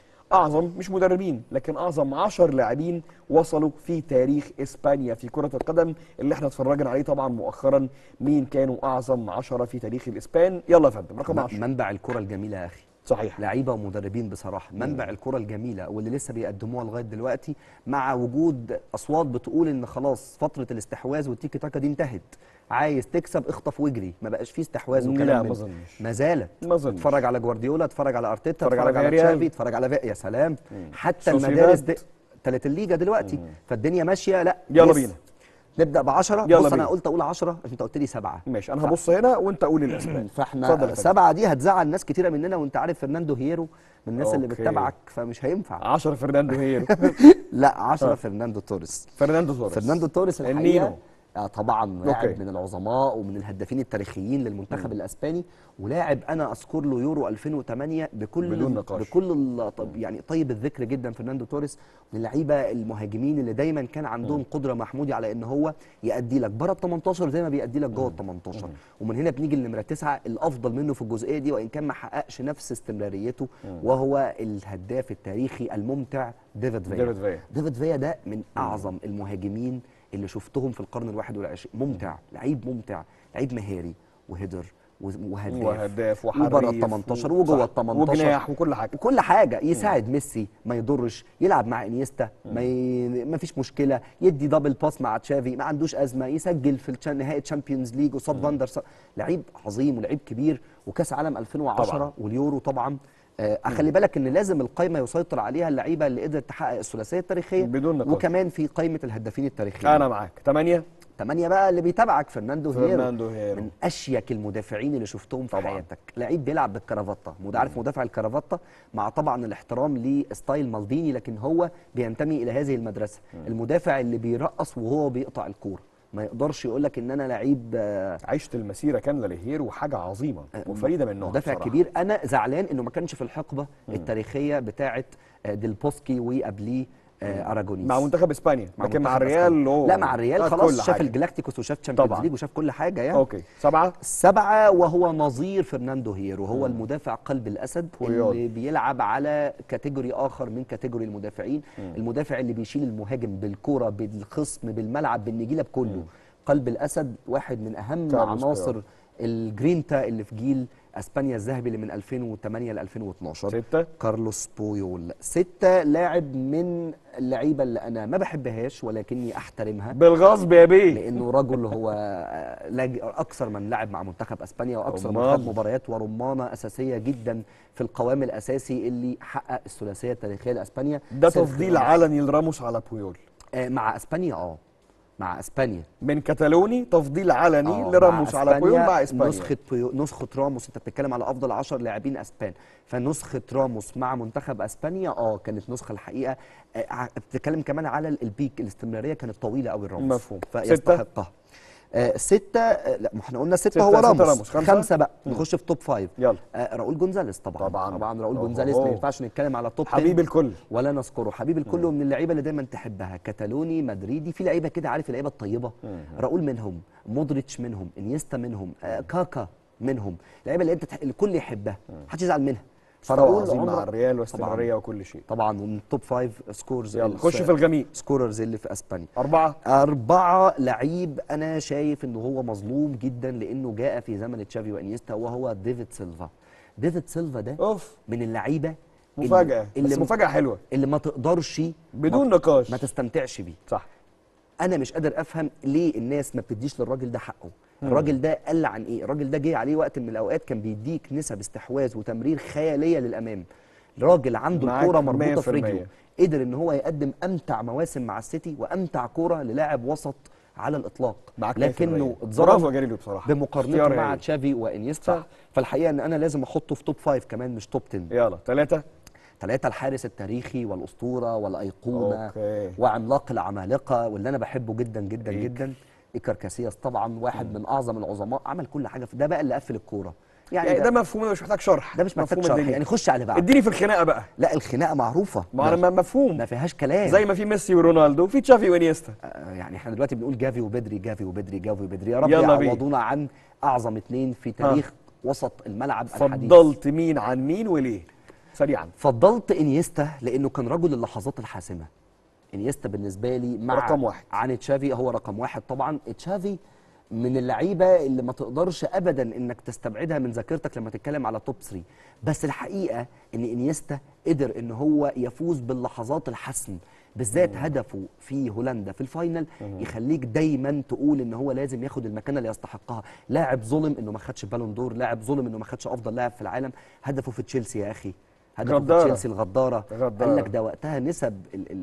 أعظم مش مدربين لكن أعظم 10 لاعبين وصلوا في تاريخ إسبانيا في كرة القدم اللي احنا اتفرجنا عليه طبعا مؤخرا. مين كانوا أعظم 10 في تاريخ الإسبان؟ يلا يا فندم رقم 10. منبع الكرة الجميلة يا أخي. صحيح، لعيبه ومدربين بصراحه منبع الكره الجميله واللي لسه بيقدموها لغايه دلوقتي، مع وجود اصوات بتقول ان خلاص فتره الاستحواذ والتيكي تاكا دي انتهت، عايز تكسب اخطف واجري، ما بقاش فيه استحواذ وكلام. لا ما اظنش، ما زالت. اتفرج على جوارديولا، اتفرج على ارتيتا، اتفرج على تشافي، اتفرج على يا سلام. حتى المدارس دي ثالث الليجا دلوقتي. فالدنيا ماشيه. لا يلا بينا نبدا ب10. بص انا قلت اقول 10، انت قلت لي 7. ماشي انا هبص هنا وانت قول الاسباب. فاحنا 7 دي هتزعل ناس كتيره مننا، وانت عارف فرناندو هيرو من الناس اللي بتتابعك فمش هينفع. 10 فرناندو هيرو. لا 10 فرناندو توريس. فرناندو توريس الحقيقه طبعا لاعب من العظماء ومن الهدافين التاريخيين للمنتخب الاسباني، ولاعب انا اذكر له يورو 2008 بكل يعني طيب الذكر جدا. فرناندو توريس من اللعيبه المهاجمين اللي دايما كان عندهم قدره محمودي على ان هو يأدي لك بره ال 18 زي ما بيأدي لك جوه ال 18. ومن هنا بنيجي لنمره 9 الافضل منه في الجزئيه دي وان كان ما حققش نفس استمراريته، وهو الهداف التاريخي الممتع ديفيد فيا. ديفيد فيا ده من اعظم المهاجمين اللي شفتهم في القرن ال21. ممتع، لعيب ممتع، لعيب مهاري وهيدر وهداف وبره ال 18 وجوه ال 18 وجناح وكل حاجه. يساعد ميسي ما يضرش، يلعب مع انيستا ما فيش مشكله، يدي دبل باس مع تشافي ما عندوش ازمه، يسجل في نهائي تشامبيونز ليج قصاد فاندر لعيب عظيم ولعيب كبير. وكاس عالم 2010 طبعا. واليورو طبعا. خلي بالك ان لازم القايمه يسيطر عليها اللعيبه اللي قدرت تحقق الثلاثيه التاريخيه بدون نقاش، وكمان في قائمه الهدافين التاريخيين. انا معاك. 8 بقى اللي بيتابعك فرناندو هيرو من اشيك المدافعين اللي شفتهم في حياتك. لعيب بيلعب بالكرافته، عارف مدافع الكرافته، مع طبعا الاحترام لستايل مالديني، لكن هو بينتمي الى هذه المدرسه. المدافع اللي بيرقص وهو بيقطع الكوره، ما يقدرش يقول لك ان انا لعيب. عشت المسيره كامله لهيرو، حاجه عظيمه وفريده من نوعها. مدافع كبير. انا زعلان انه ما كانش في الحقبه التاريخيه بتاعه ديل بوسكي وقبليه اراجونيس مع منتخب اسبانيا، لكن مع الريال لا مع الريال خلاص شاف الجلاكتيكوس وشاف تشامبيونز ليج وشاف كل حاجه يعني. اوكي 7 وهو نظير فرناندو هيرو. هو المدافع قلب الاسد اللي بيلعب على كاتيجوري اخر من كاتيجوري المدافعين. المدافع اللي بيشيل المهاجم بالكره بالخصم بالملعب بالنجيله بكله. قلب الاسد واحد من اهم عناصر الجرينتا اللي في جيل اسبانيا الذهبي اللي من 2008 ل 2012. 6 كارلوس بويول. 6 لاعب من اللعيبه اللي انا ما بحبهاش ولكني احترمها بالغصب يا بيه، لانه رجل هو اكثر من لعب مع منتخب اسبانيا واكثر من خد مباريات ورمانه اساسيه جدا في القوام الاساسي اللي حقق الثلاثيه التاريخيه لاسبانيا. ده تفضيل علني لراموس على بويول مع اسبانيا. مع اسبانيا من كتالوني، تفضيل علني لراموس على بويول مع اسبانيا. نسخه راموس، انت بتتكلم على افضل 10 لاعبين اسبان، فنسخه راموس مع منتخب اسبانيا كانت نسخه الحقيقه. بتتكلم كمان على البيك، الاستمراريه كانت طويله قوي الراموس، مفهوم. فيستحقها. ستة، لا ما احنا قلنا ستة ستة، هو ستة راموس. راموس. خمسة بقى نخش في توب فايف. يلا. راؤول جونزاليز طبعا. طبعاً. راؤول أوه. جونزاليز ما ينفعش نتكلم على توب 10 حبيب الكل. ولا نذكره. حبيب الكل، ومن اللعيبه اللي دايما تحبها، كتالوني مدريدي، في لعيبه كده عارف اللعيبه الطيبه. راؤول منهم، مودريتش منهم، انيستا منهم، كاكا منهم، اللعيبه اللي الكل يحبها محدش يزعل منها. فراؤول مع الريال واستمراريه وكل شيء طبعا. ومن التوب 5 سكورز. يلا خش في الغميق. سكوررز اللي في اسبانيا. أربعة لعيب انا شايف انه هو مظلوم جدا لانه جاء في زمن تشافي وانيستا، وهو ديفيد سيلفا. ديفيد سيلفا ده اوف من اللعيبه مفاجأة، بس مفاجأة حلوة اللي ما تقدرش بدون نقاش ما تستمتعش بيه. صح. انا مش قادر افهم ليه الناس ما بتديش للراجل ده حقه. الراجل ده قل عن ايه؟ الراجل ده جه عليه وقت من الاوقات كان بيديك نسب استحواذ وتمرير خياليه للامام. راجل عنده الكوره مربوطه في رجله، قدر ان هو يقدم امتع مواسم مع السيتي وامتع كوره للاعب وسط على الاطلاق، لكنه اتظلم بمقارنته مع تشافي وانيستا. فالحقيقه ان انا لازم احطه في توب 5 كمان مش توب 10. يلا ثلاثة الحارس التاريخي والاسطوره والايقونه وعملاق العمالقه واللي انا بحبه جدا جدا جدا، إيكار كاسياس طبعا، واحد من اعظم العظماء، عمل كل حاجه في ده بقى اللي قفل الكوره. يعني ده مفهوم، ده مش محتاج شرح. ده مش محتاج شرح يعني. خش على بعض. اديني في الخناقه بقى. لا الخناقه معروفه، مفهوم، ما فيهاش كلام. زي ما في ميسي ورونالدو في تشافي وانيستا. يعني احنا دلوقتي بنقول جافي وبدري، جافي وبدري، جافي وبدري، يا رب يعوضونا عن اعظم اثنين في تاريخ وسط الملعب الحديث. فضلت مين عن مين وليه؟ سريعا. فضلت انيستا لانه كان رجل اللحظات الحاسمه. انيستا بالنسبه لي مع رقم واحد عن تشافي، هو رقم واحد طبعا. تشافي من اللعيبه اللي ما تقدرش ابدا انك تستبعدها من ذاكرتك لما تتكلم على توب 3، بس الحقيقه ان انيستا قدر ان هو يفوز باللحظات الحسم، بالذات هدفه في هولندا في الفاينل يخليك دايما تقول ان هو لازم ياخد المكانه اللي يستحقها. لاعب ظلم انه ما خدش بالون دور، لاعب ظلم انه ما خدش افضل لاعب في العالم. هدفه في تشيلسي يا اخي، هدفه في تشيلسي الغداره. قال لك ده وقتها نسب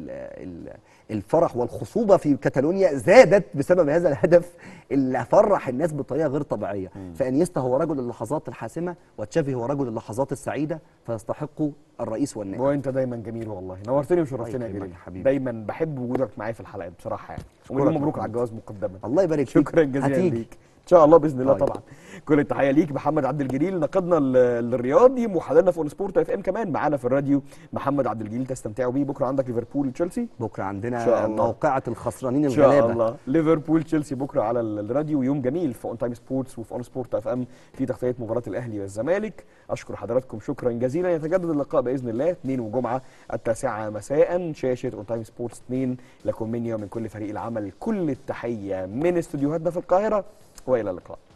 الفرح والخصوبه في كاتالونيا زادت بسبب هذا الهدف اللي فرح الناس بطريقه غير طبيعيه. فانيستا هو رجل اللحظات الحاسمه، وتشافي هو رجل اللحظات السعيده، فيستحقه الرئيس والنائب. وانت دايما جميل والله، نورتني وشرفتني يا جليل حبيبي. دايما بحب وجودك معايا في الحلقات بصراحه يعني. ومليون مبروك على الجواز مقدما. الله يبارك فيك. شكرا جزيلا ليك ان شاء الله باذن الله. طبعا كل التحيه ليك محمد عبد الجليل، ناقدنا الرياضي، محللنا في اون سبورت اف ام، كمان معانا في الراديو محمد عبد الجليل، تستمتعوا بيه. بكره عندك ليفربول تشيلسي، بكره عندنا موقعة الخسرانين الغلابه ان شاء الله. ليفربول تشيلسي بكره على الراديو، ويوم جميل في اون تايم سبورتس وفي اون سبورت اف ام في تغطيه مباراه الاهلي والزمالك. اشكر حضراتكم شكرا جزيلا. يتجدد اللقاء باذن الله اثنين وجمعه 9 مساء، شاشه اون تايم سبورتس 2 لكم مني ومن كل فريق العمل كل التحيه من استديوهاتنا في القاهره، والى اللقاء.